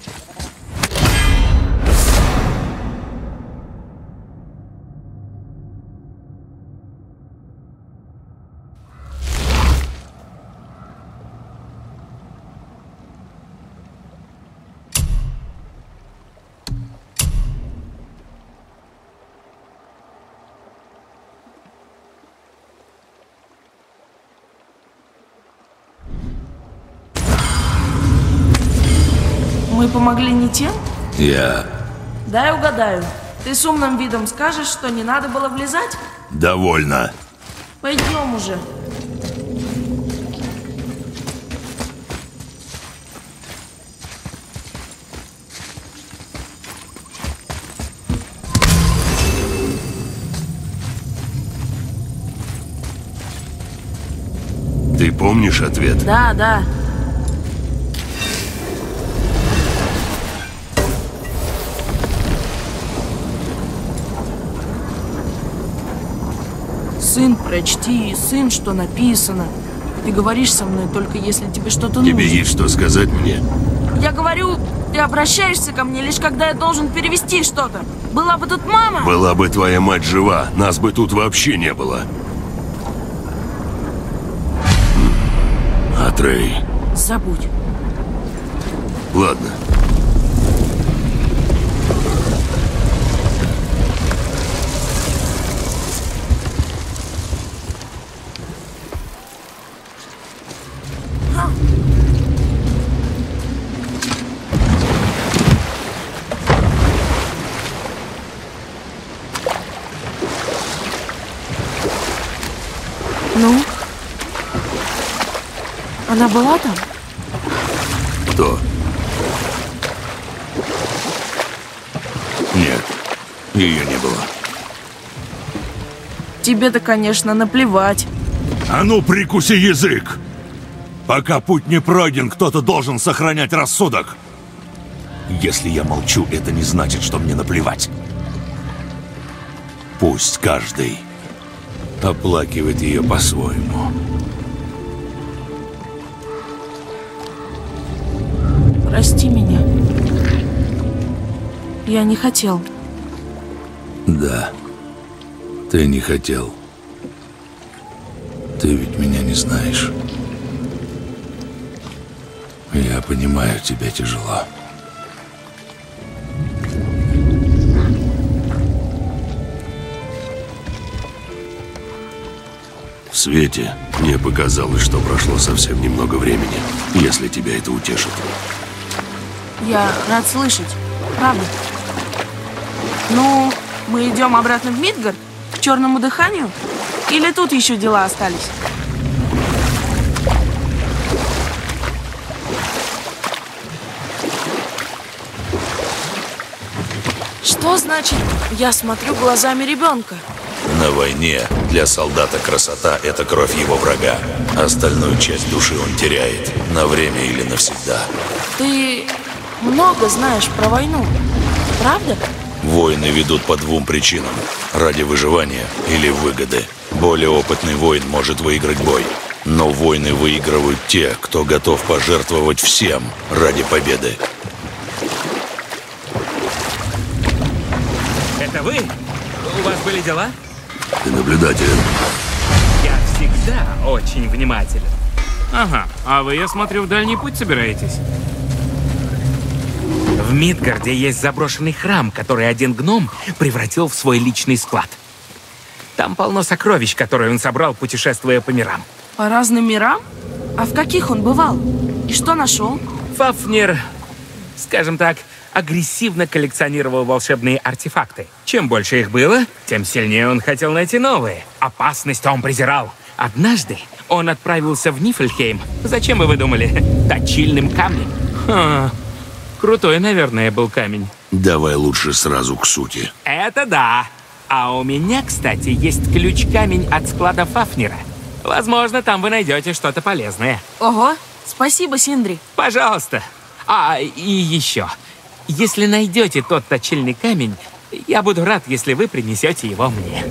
Мы помогли не тем? Дай угадаю. Ты с умным видом скажешь, что не надо было влезать? Довольно. Пойдем уже. Ты помнишь ответ? Да, да. Сын, прочти, сын, что написано. Ты говоришь со мной только если тебе что-то нужно. Тебе есть что сказать мне? Я говорю, ты обращаешься ко мне лишь когда я должен перевести что-то. Была бы тут мама. Была бы твоя мать жива, нас бы тут вообще не было. Атрей. Забудь. Ладно. Ну? Она была там? Что? Нет, ее не было. Тебе-то, конечно, наплевать. А ну, прикуси язык! Пока путь не пройден, кто-то должен сохранять рассудок. Если я молчу, это не значит, что мне наплевать. Пусть каждый оплакивает ее по-своему. Прости меня. Я не хотел. Да, ты не хотел. Ты ведь меня не знаешь. Я понимаю, тебе тяжело. В свете мне показалось, что прошло совсем немного времени, если тебя это утешит. Я рад слышать. Правда. Ну, мы идем обратно в Мидгард? К черному дыханию? Или тут еще дела остались? Что значит, я смотрю глазами ребенка? На войне для солдата красота – это кровь его врага. Остальную часть души он теряет на время или навсегда. Ты много знаешь про войну, правда? Войны ведут по двум причинам – ради выживания или выгоды. Более опытный воин может выиграть бой. Но войны выигрывают те, кто готов пожертвовать всем ради победы. Это вы? У вас были дела? Ты наблюдателен. Я всегда очень внимателен. Ага, а вы, я смотрю, в дальний путь собираетесь? В Мидгарде есть заброшенный храм, который один гном превратил в свой личный склад. Там полно сокровищ, которые он собрал, путешествуя по мирам. По разным мирам? А в каких он бывал? И что нашел? Фафнир, скажем так, агрессивно коллекционировал волшебные артефакты. Чем больше их было, тем сильнее он хотел найти новые. Опасность он презирал. Однажды он отправился в Нифльхейм. Зачем вы думали? Точильным камнем. Ха, крутой, наверное, был камень. Давай лучше сразу к сути. Это да. А у меня, кстати, есть ключ-камень от склада Фафнира. Возможно, там вы найдете что-то полезное. Ого, спасибо, Синдри. Пожалуйста. А, и еще. Если найдете тот точильный камень, я буду рад, если вы принесете его мне.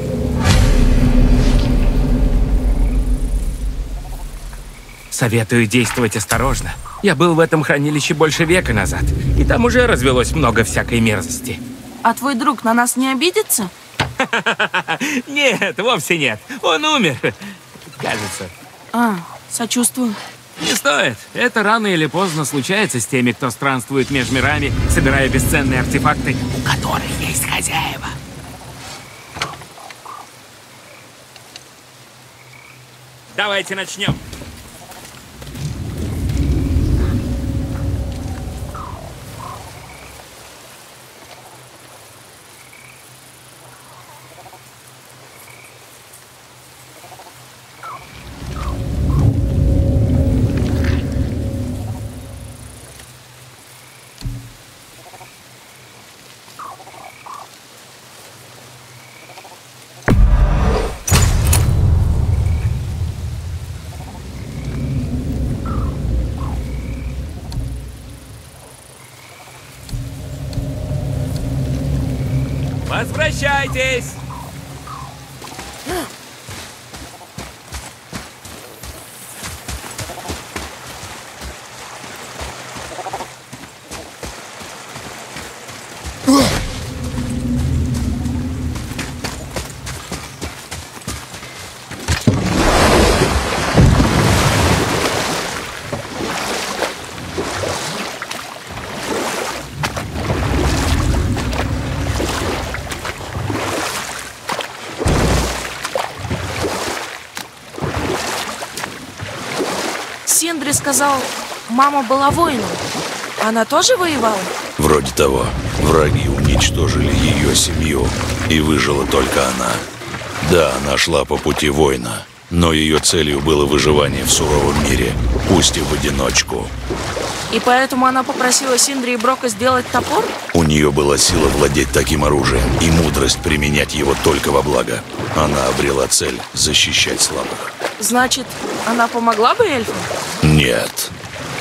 Советую действовать осторожно. Я был в этом хранилище больше века назад, и там уже развелось много всякой мерзости. А твой друг на нас не обидится? Нет, вовсе нет. Он умер, кажется. А, сочувствую. Не стоит. Это рано или поздно случается с теми, кто странствует между мирами, собирая бесценные артефакты, у которых есть хозяева. Давайте начнем. Возвращайтесь! Синдри сказал, мама была воином. Она тоже воевала? Вроде того. Враги уничтожили ее семью, и выжила только она. Да, она шла по пути воина, но ее целью было выживание в суровом мире, пусть и в одиночку. И поэтому она попросила Синдри и Брока сделать топор? У нее была сила владеть таким оружием и мудрость применять его только во благо. Она обрела цель — защищать слабых. Значит, она помогла бы эльфам? Нет.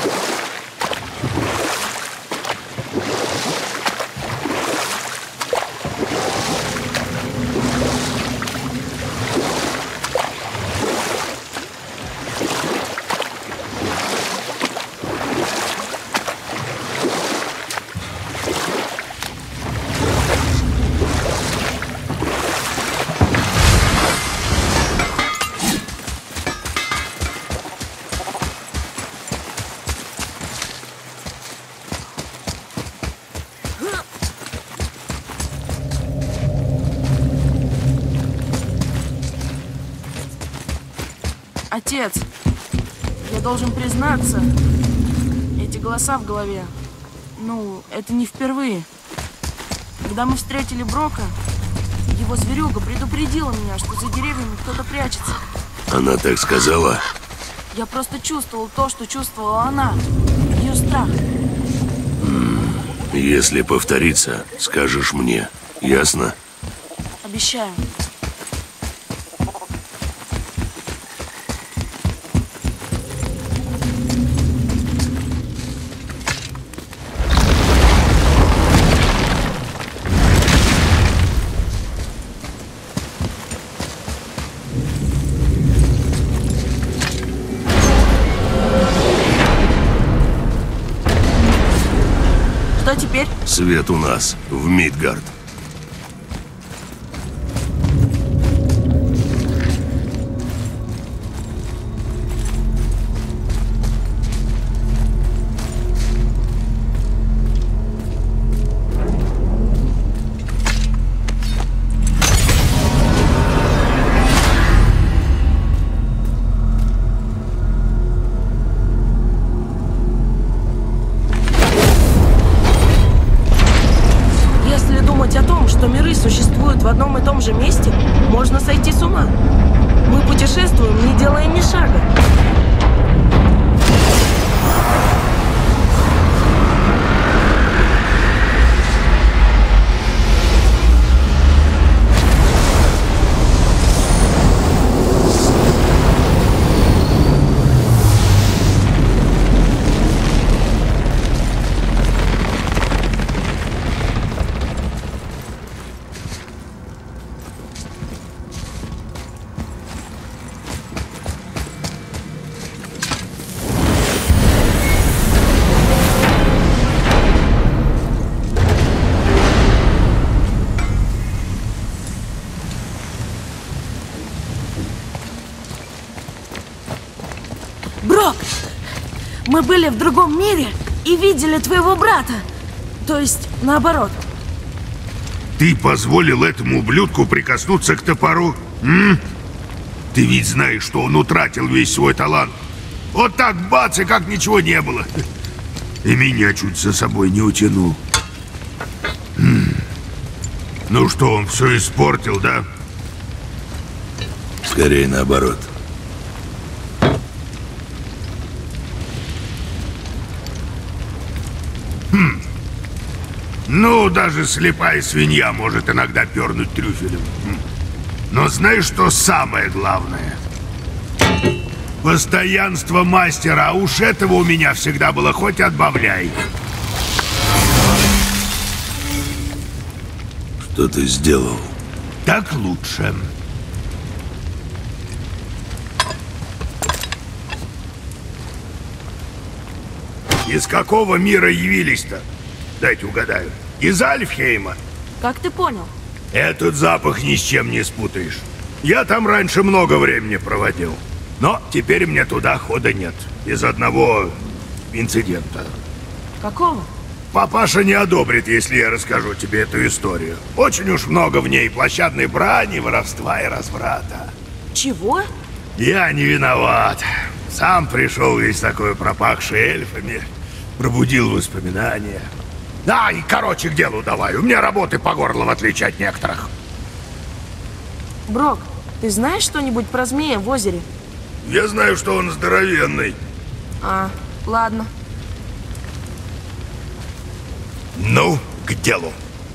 Отец, я должен признаться, эти голоса в голове, ну, это не впервые. Когда мы встретили Брока, его зверюга предупредила меня, что за деревьями кто-то прячется. Она так сказала? Я просто чувствовал то, что чувствовала она. Ее страх. Если повторится, скажешь мне. Ясно? Обещаю. Что теперь? Свет у нас, в Мидгард. О том, что миры существуют в одном и том же месте, можно сойти с ума. Мы путешествуем, не делая ни шага. Брок, мы были в другом мире и видели твоего брата. То есть, наоборот. Ты позволил этому ублюдку прикоснуться к топору? Ты ведь знаешь, что он утратил весь свой талант. Вот так бац, и как ничего не было. И меня чуть за собой не утянул. Ну что, он все испортил, да? Скорее наоборот. Ну, даже слепая свинья может иногда пернуть трюфелем. Но знаешь, что самое главное? Постоянство мастера, а уж этого у меня всегда было, хоть отбавляй. Что ты сделал? Так лучше. Из какого мира явились-то? Дайте угадаю. Из Альфхейма. Как ты понял? Этот запах ни с чем не спутаешь. Я там раньше много времени проводил. Но теперь мне туда хода нет. Из одного инцидента. Какого? Папаша не одобрит, если я расскажу тебе эту историю. Очень уж много в ней площадной брани, воровства и разврата. Чего? Я не виноват. Сам пришел весь такой пропахший эльфами. Пробудил воспоминания. Да, и короче к делу давай. У меня работы по горло, в отличие от некоторых. Брок, ты знаешь что-нибудь про змея в озере? Я знаю, что он здоровенный. А, ладно. Ну, к делу.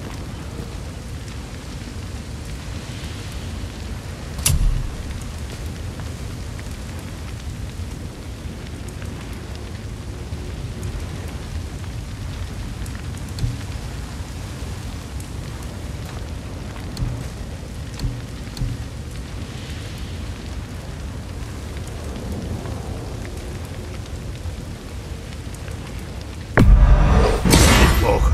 Плохо.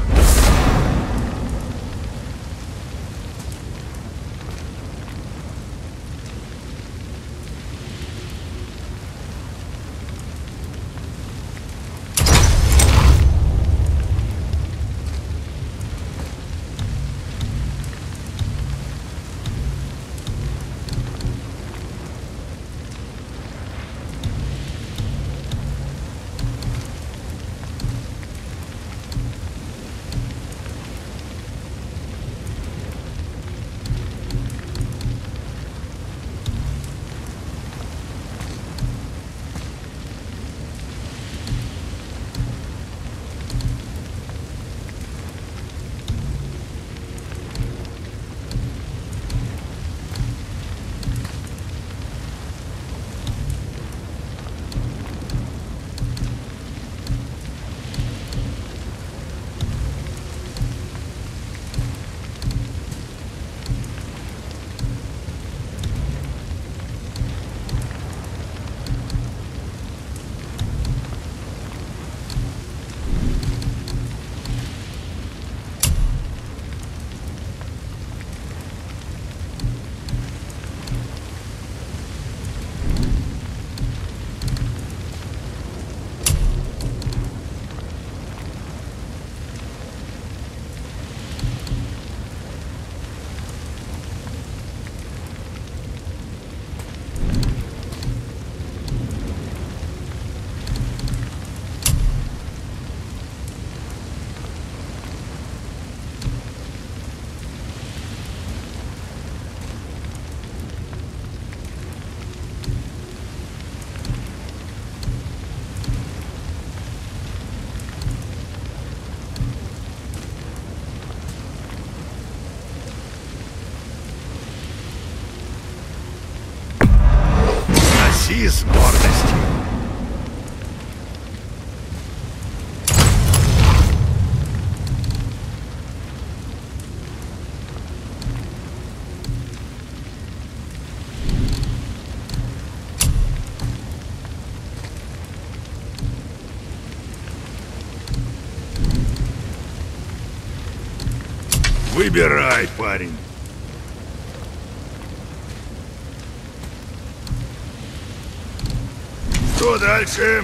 Носи с гордостью. Выбирай, парень. Что дальше?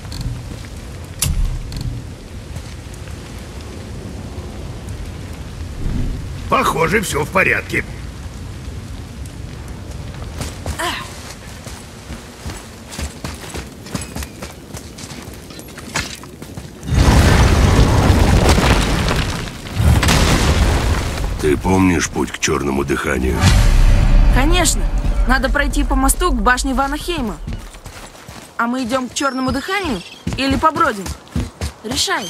Похоже, все в порядке. Ты помнишь путь к черному дыханию? Конечно. Надо пройти по мосту к башне Ванахейма. А мы идем к черному дыханию или побродим? Решай.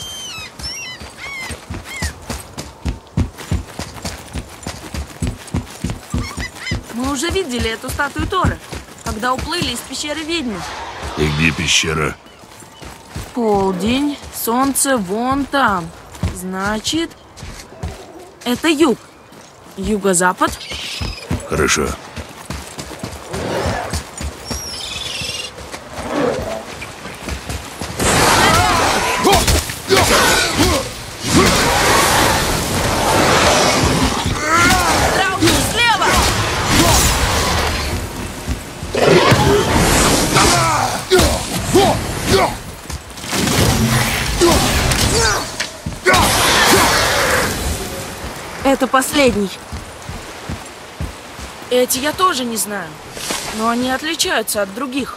Мы уже видели эту статую Тора, когда уплыли из пещеры ведьмы. И где пещера? Полдень, солнце вон там. Значит, это юг. Юго-запад. Хорошо. Трауни, слева! Это последний. Эти я тоже не знаю, но они отличаются от других.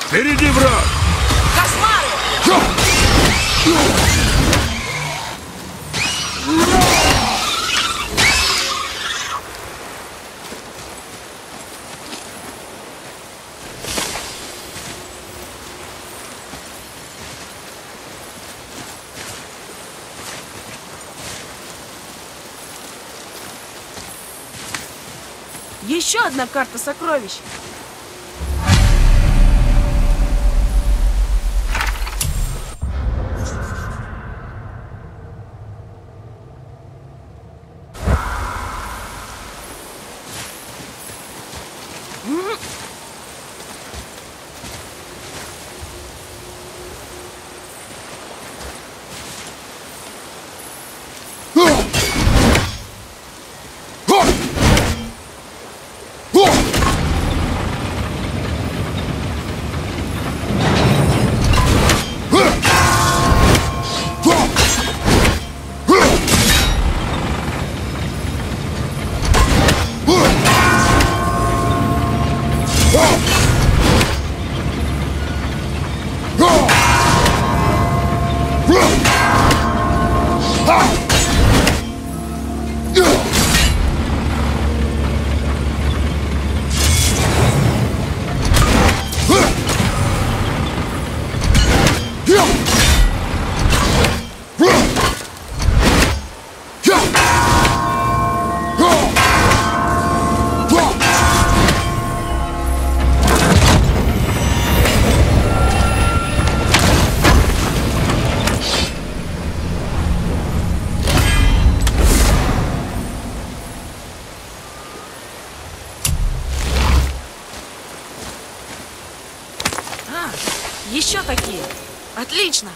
Впереди враг! Кошмары! Еще одна карта сокровищ. Еще такие. Отлично.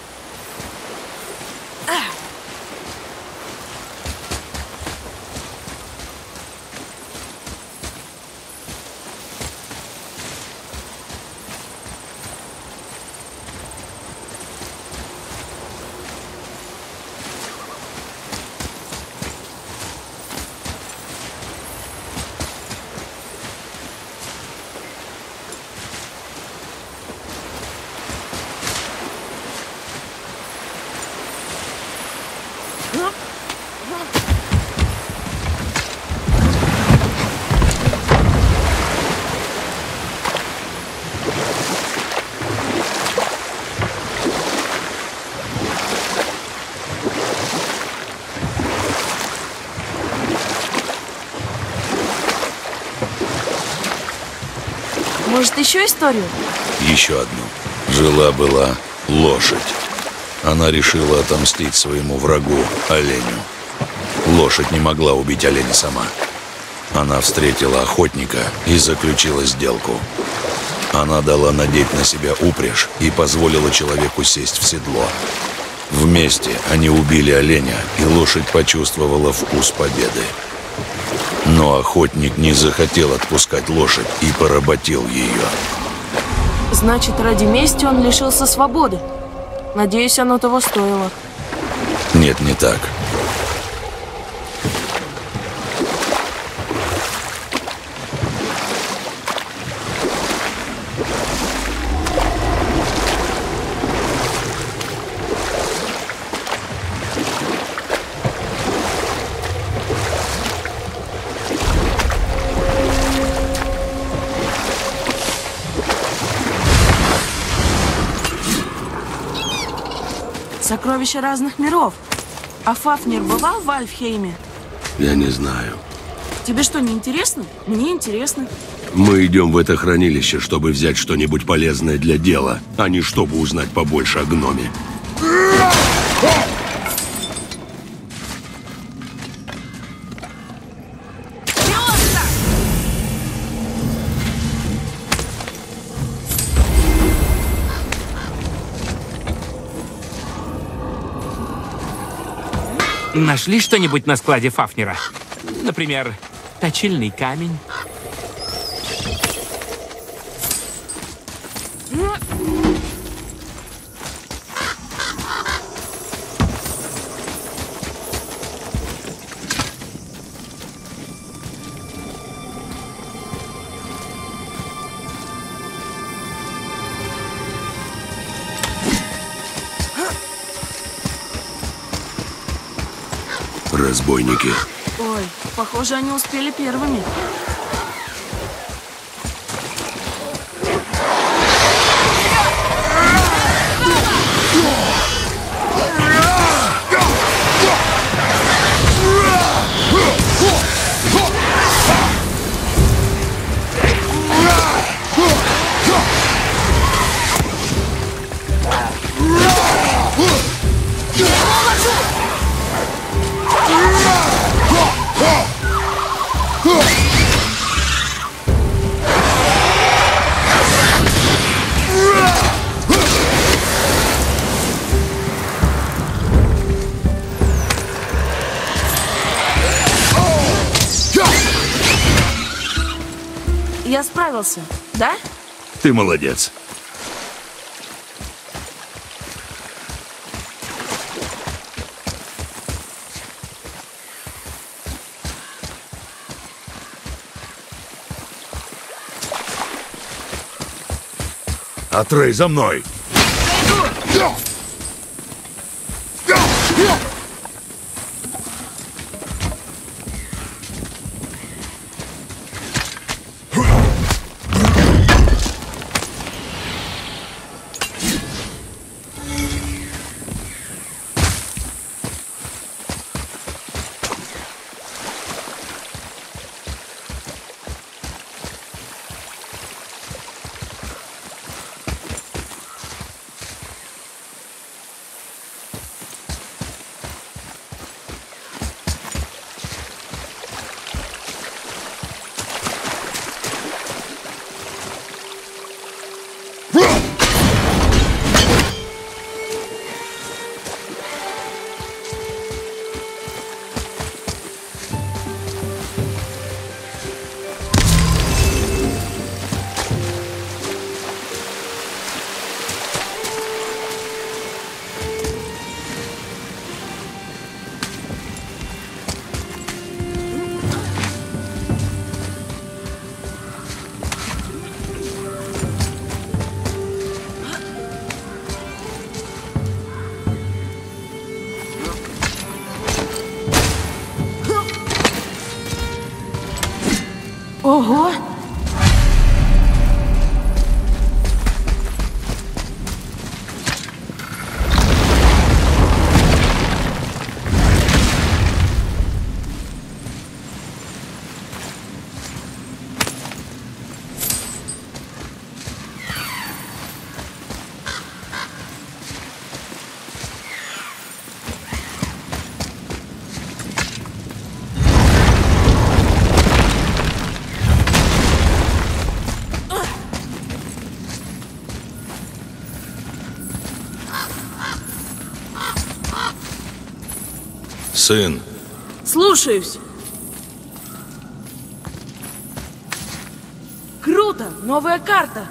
Может, еще историю? Еще одну. Жила-была лошадь. Она решила отомстить своему врагу, оленю. Лошадь не могла убить оленя сама. Она встретила охотника и заключила сделку. Она дала надеть на себя упряжь и позволила человеку сесть в седло. Вместе они убили оленя, и лошадь почувствовала вкус победы. Но охотник не захотел отпускать лошадь и поработил ее. Значит, ради мести он лишился свободы. Надеюсь, оно того стоило. Нет, не так. Сокровища разных миров. А Фафнир бывал в Альфхейме? Я не знаю. Тебе что, не интересно? Мне интересно. Мы идем в это хранилище, чтобы взять что-нибудь полезное для дела, а не чтобы узнать побольше о гноме. Нашли что-нибудь на складе Фафнира? Например, точильный камень? Разбойники. Ой, похоже, они успели первыми. Я справился, да? Ты молодец. Атрей, за мной! Ого! Сын, Слушаюсь. Круто! Новая карта!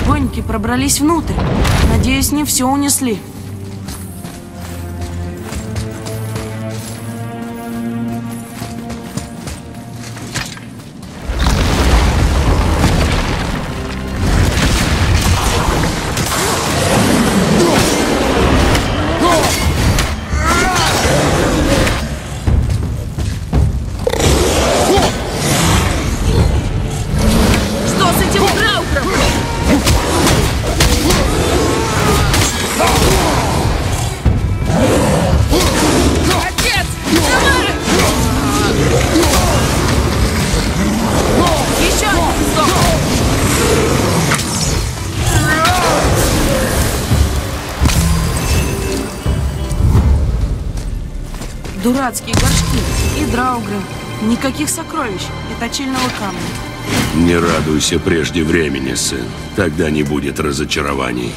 Разбойники пробрались внутрь. Надеюсь, не все унесли. Дурацкие горшки и драугры. Никаких сокровищ и точильного камня. Не радуйся прежде времени, сын. Тогда не будет разочарований.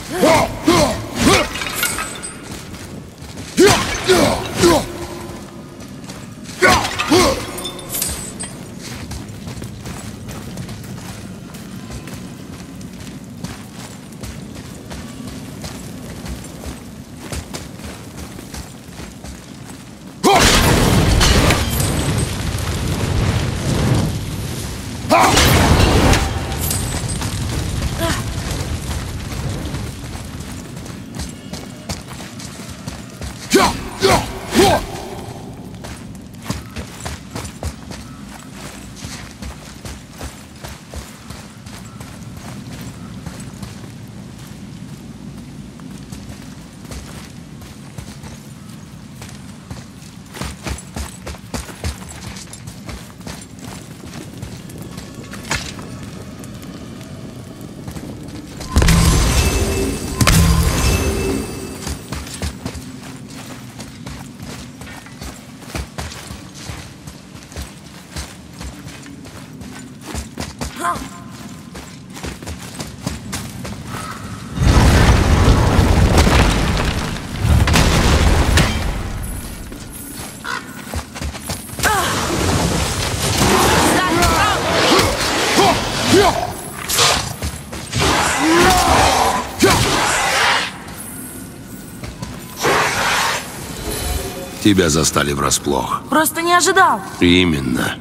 Тебя застали врасплох. Просто не ожидал. Именно.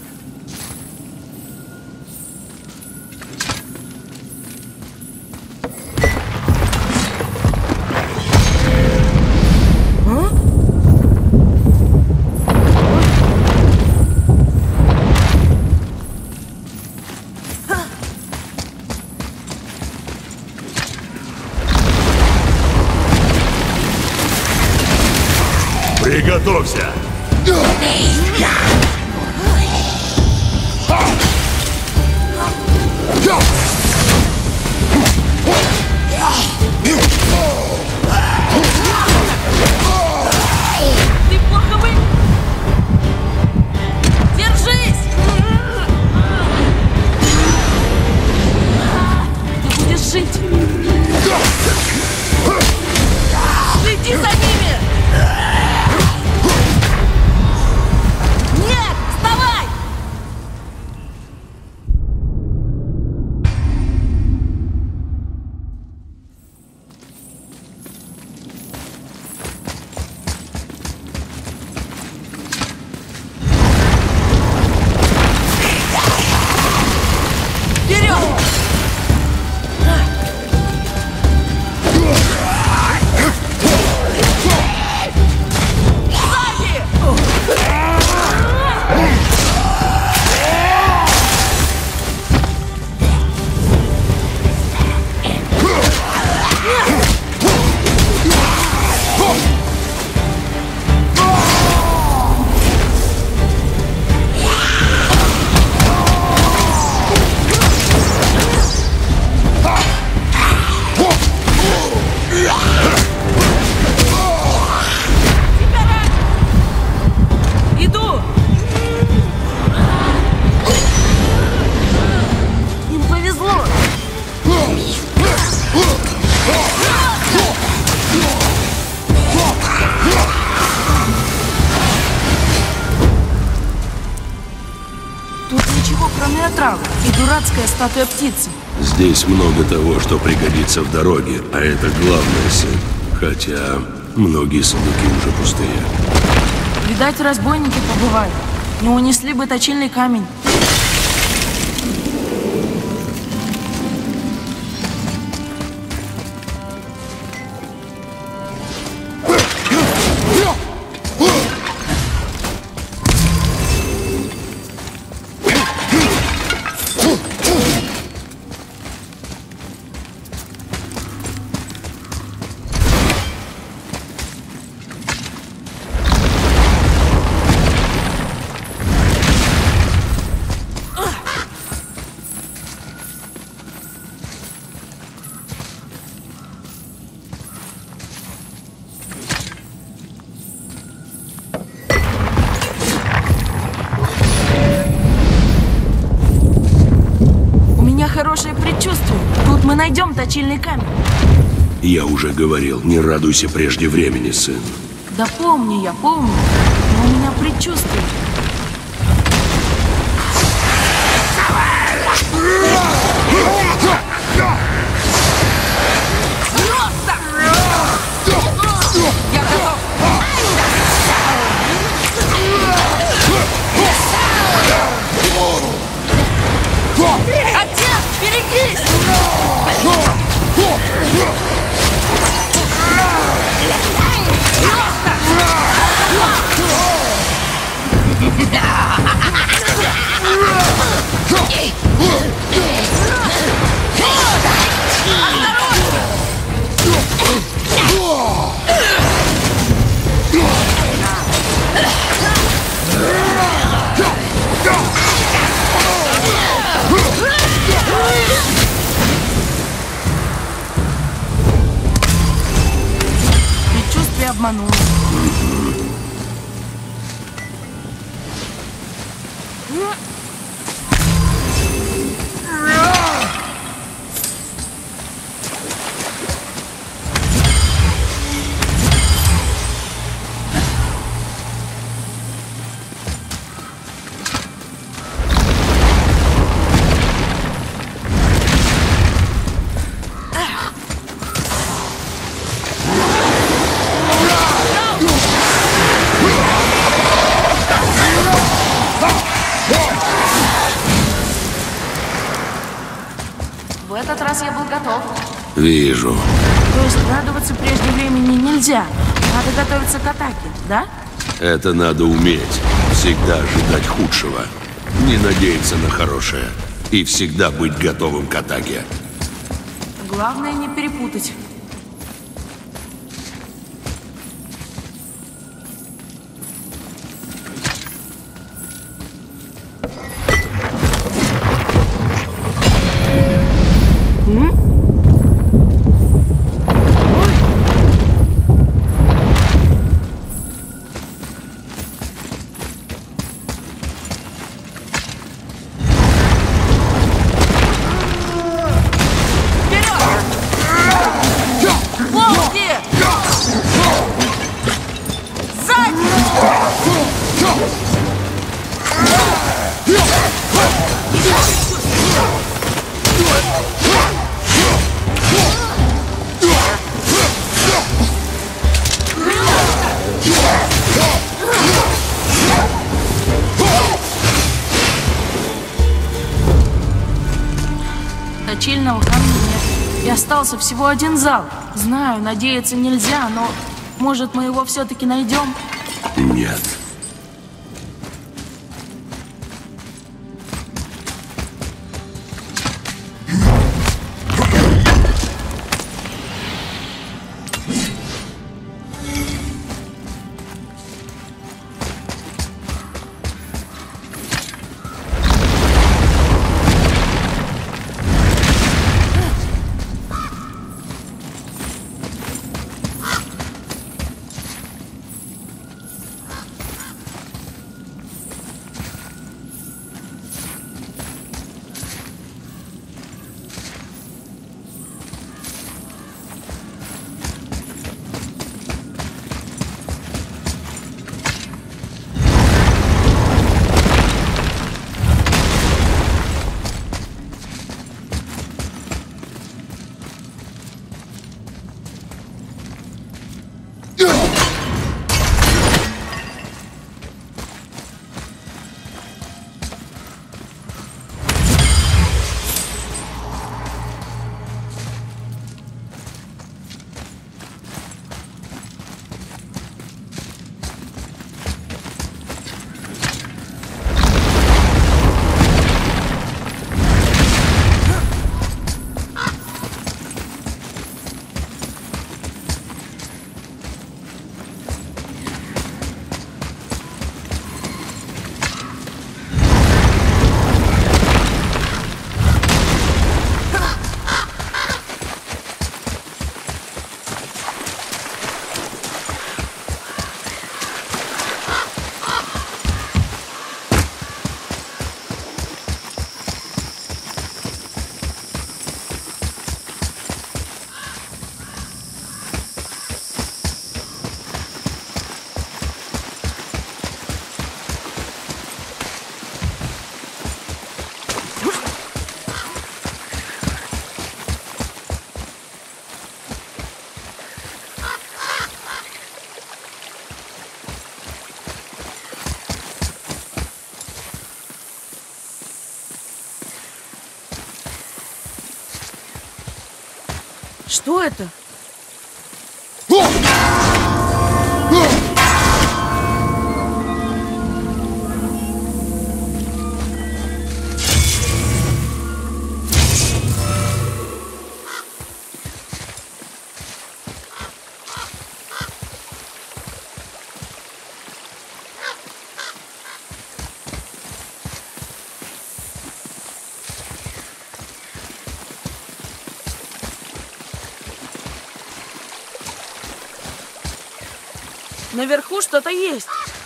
Приготовься! Ты плохо вы... Держись! Ты будешь жить! Следи за ними! Нет! Вставай! Вперед! странные травы и дурацкая статуя птицы. Здесь много того, что пригодится в дороге, а это главное, сын. Хотя многие сундуки уже пустые. Видать, разбойники побывали. Не унесли бы точильный камень. Хорошее предчувствие. Тут мы найдем точильный камень. Я уже говорил, не радуйся прежде времени, сын. Да помню я, помню. Но у меня предчувствие. Я готов. Отец, берегись! Предчувствие обмануло. В этот раз я был готов. Вижу. То есть радоваться прежде времени нельзя. Надо готовиться к атаке, да? Это надо уметь. Всегда ожидать худшего. Не надеяться на хорошее. И всегда быть готовым к атаке. Главное не перепутать. Точильного камня нет. И остался всего один зал. Знаю, надеяться нельзя, но может мы его все-таки найдем? Нет. Что это? Наверху что-то есть.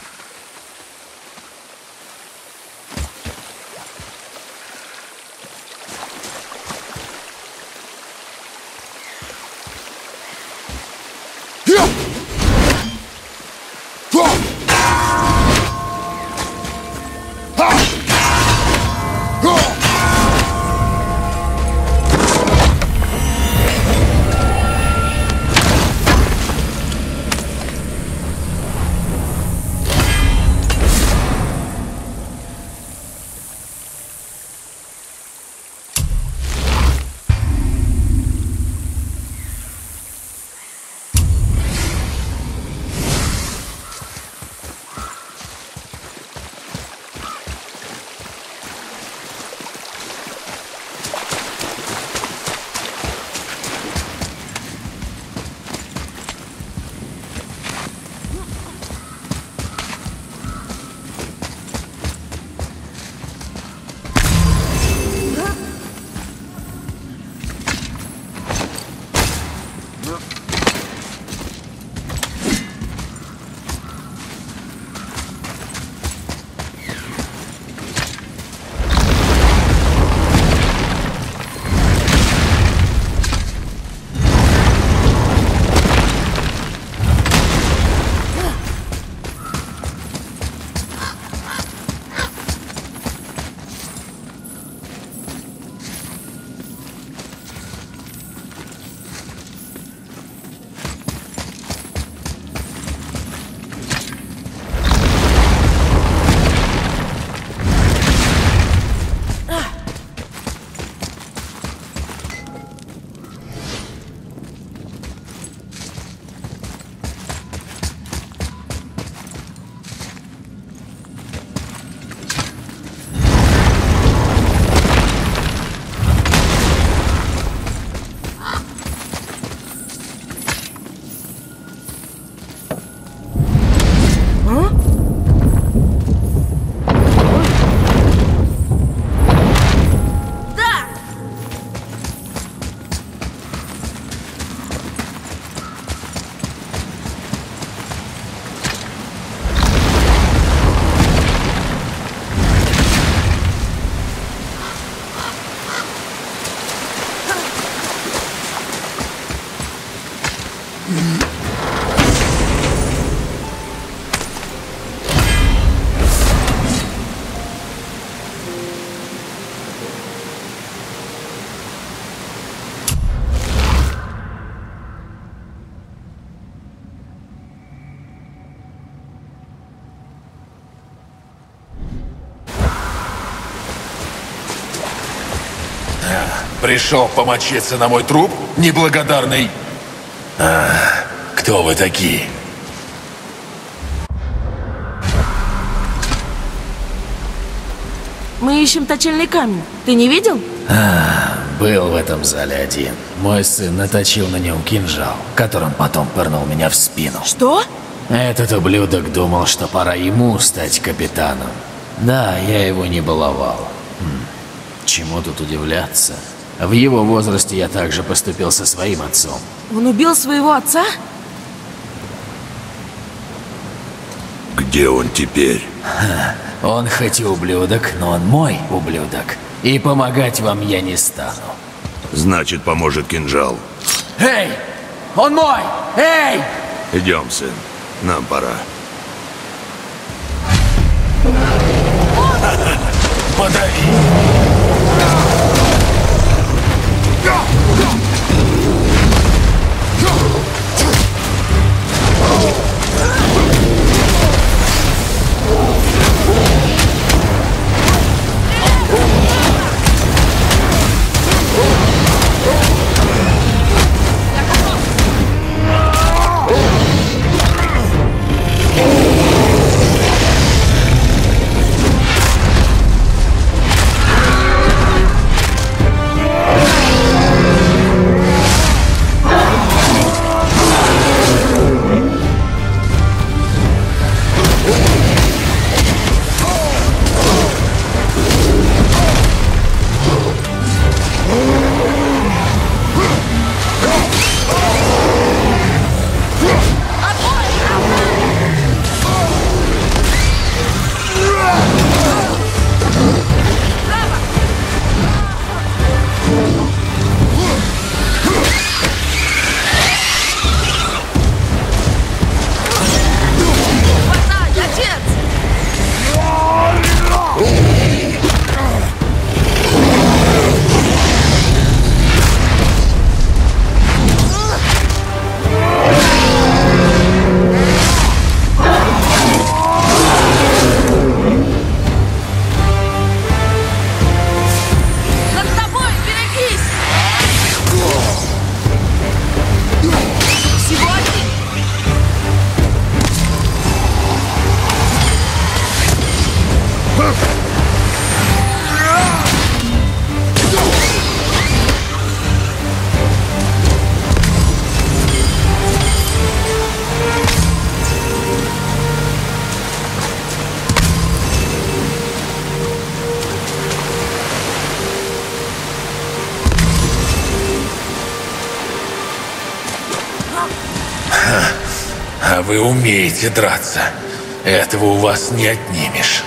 Пришел помочиться на мой труп, неблагодарный? Кто вы такие? Мы ищем точильный камень. Ты не видел? Был в этом зале один. Мой сын наточил на нем кинжал, которым потом пырнул меня в спину. Что? Этот ублюдок думал, что пора ему стать капитаном. Да, я его не баловал. Чему тут удивляться? В его возрасте я также поступил со своим отцом. Он убил своего отца? Где он теперь? Он хоть и ублюдок, но он мой ублюдок. И помогать вам я не стану. Значит, поможет кинжал. Эй! Он мой! Эй! Идем, сын. Нам пора. Подави! А вы умеете драться. Этого у вас не отнимешь.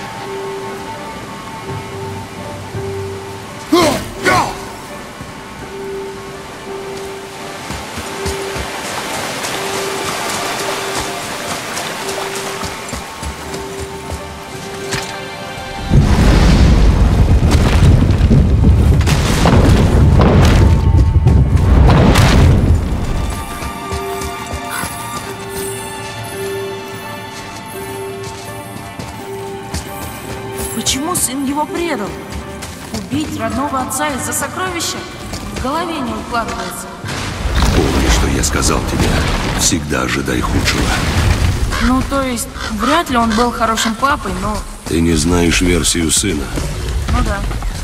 Почему сын его предал? Убить родного отца из-за сокровища? В голове не укладывается. Помни, что я сказал тебе. Всегда ожидай худшего. Ну, то есть, вряд ли он был хорошим папой, но... Ты не знаешь версию сына. Ну да.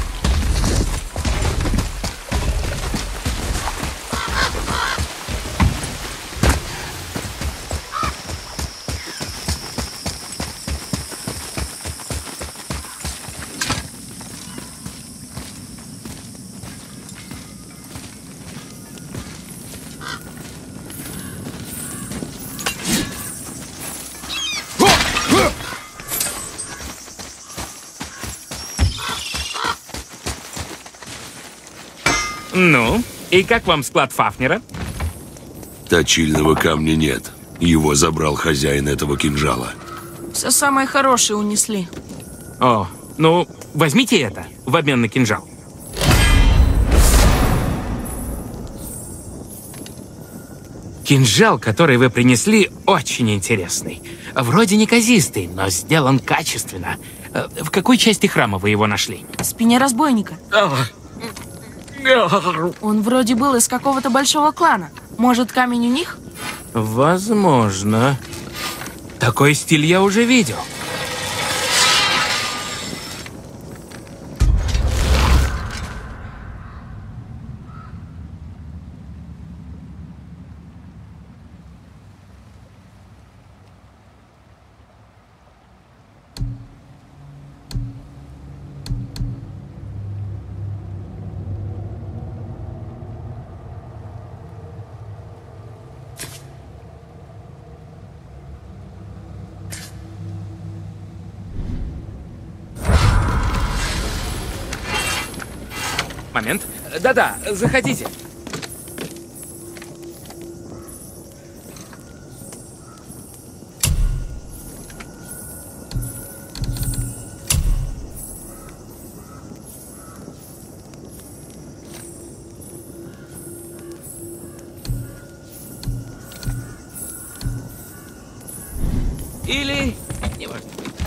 Ну, и как вам склад Фафнера? Точильного камня нет. Его забрал хозяин этого кинжала. Все самое хорошее унесли. О, ну, возьмите это в обмен на кинжал. Кинжал, который вы принесли, очень интересный. Вроде неказистый, но сделан качественно. В какой части храма вы его нашли? В спине разбойника. Он вроде был из какого-то большого клана. Может, камень у них? Возможно. Такой стиль я уже видел. Момент. Да-да, заходите. Или... неважно.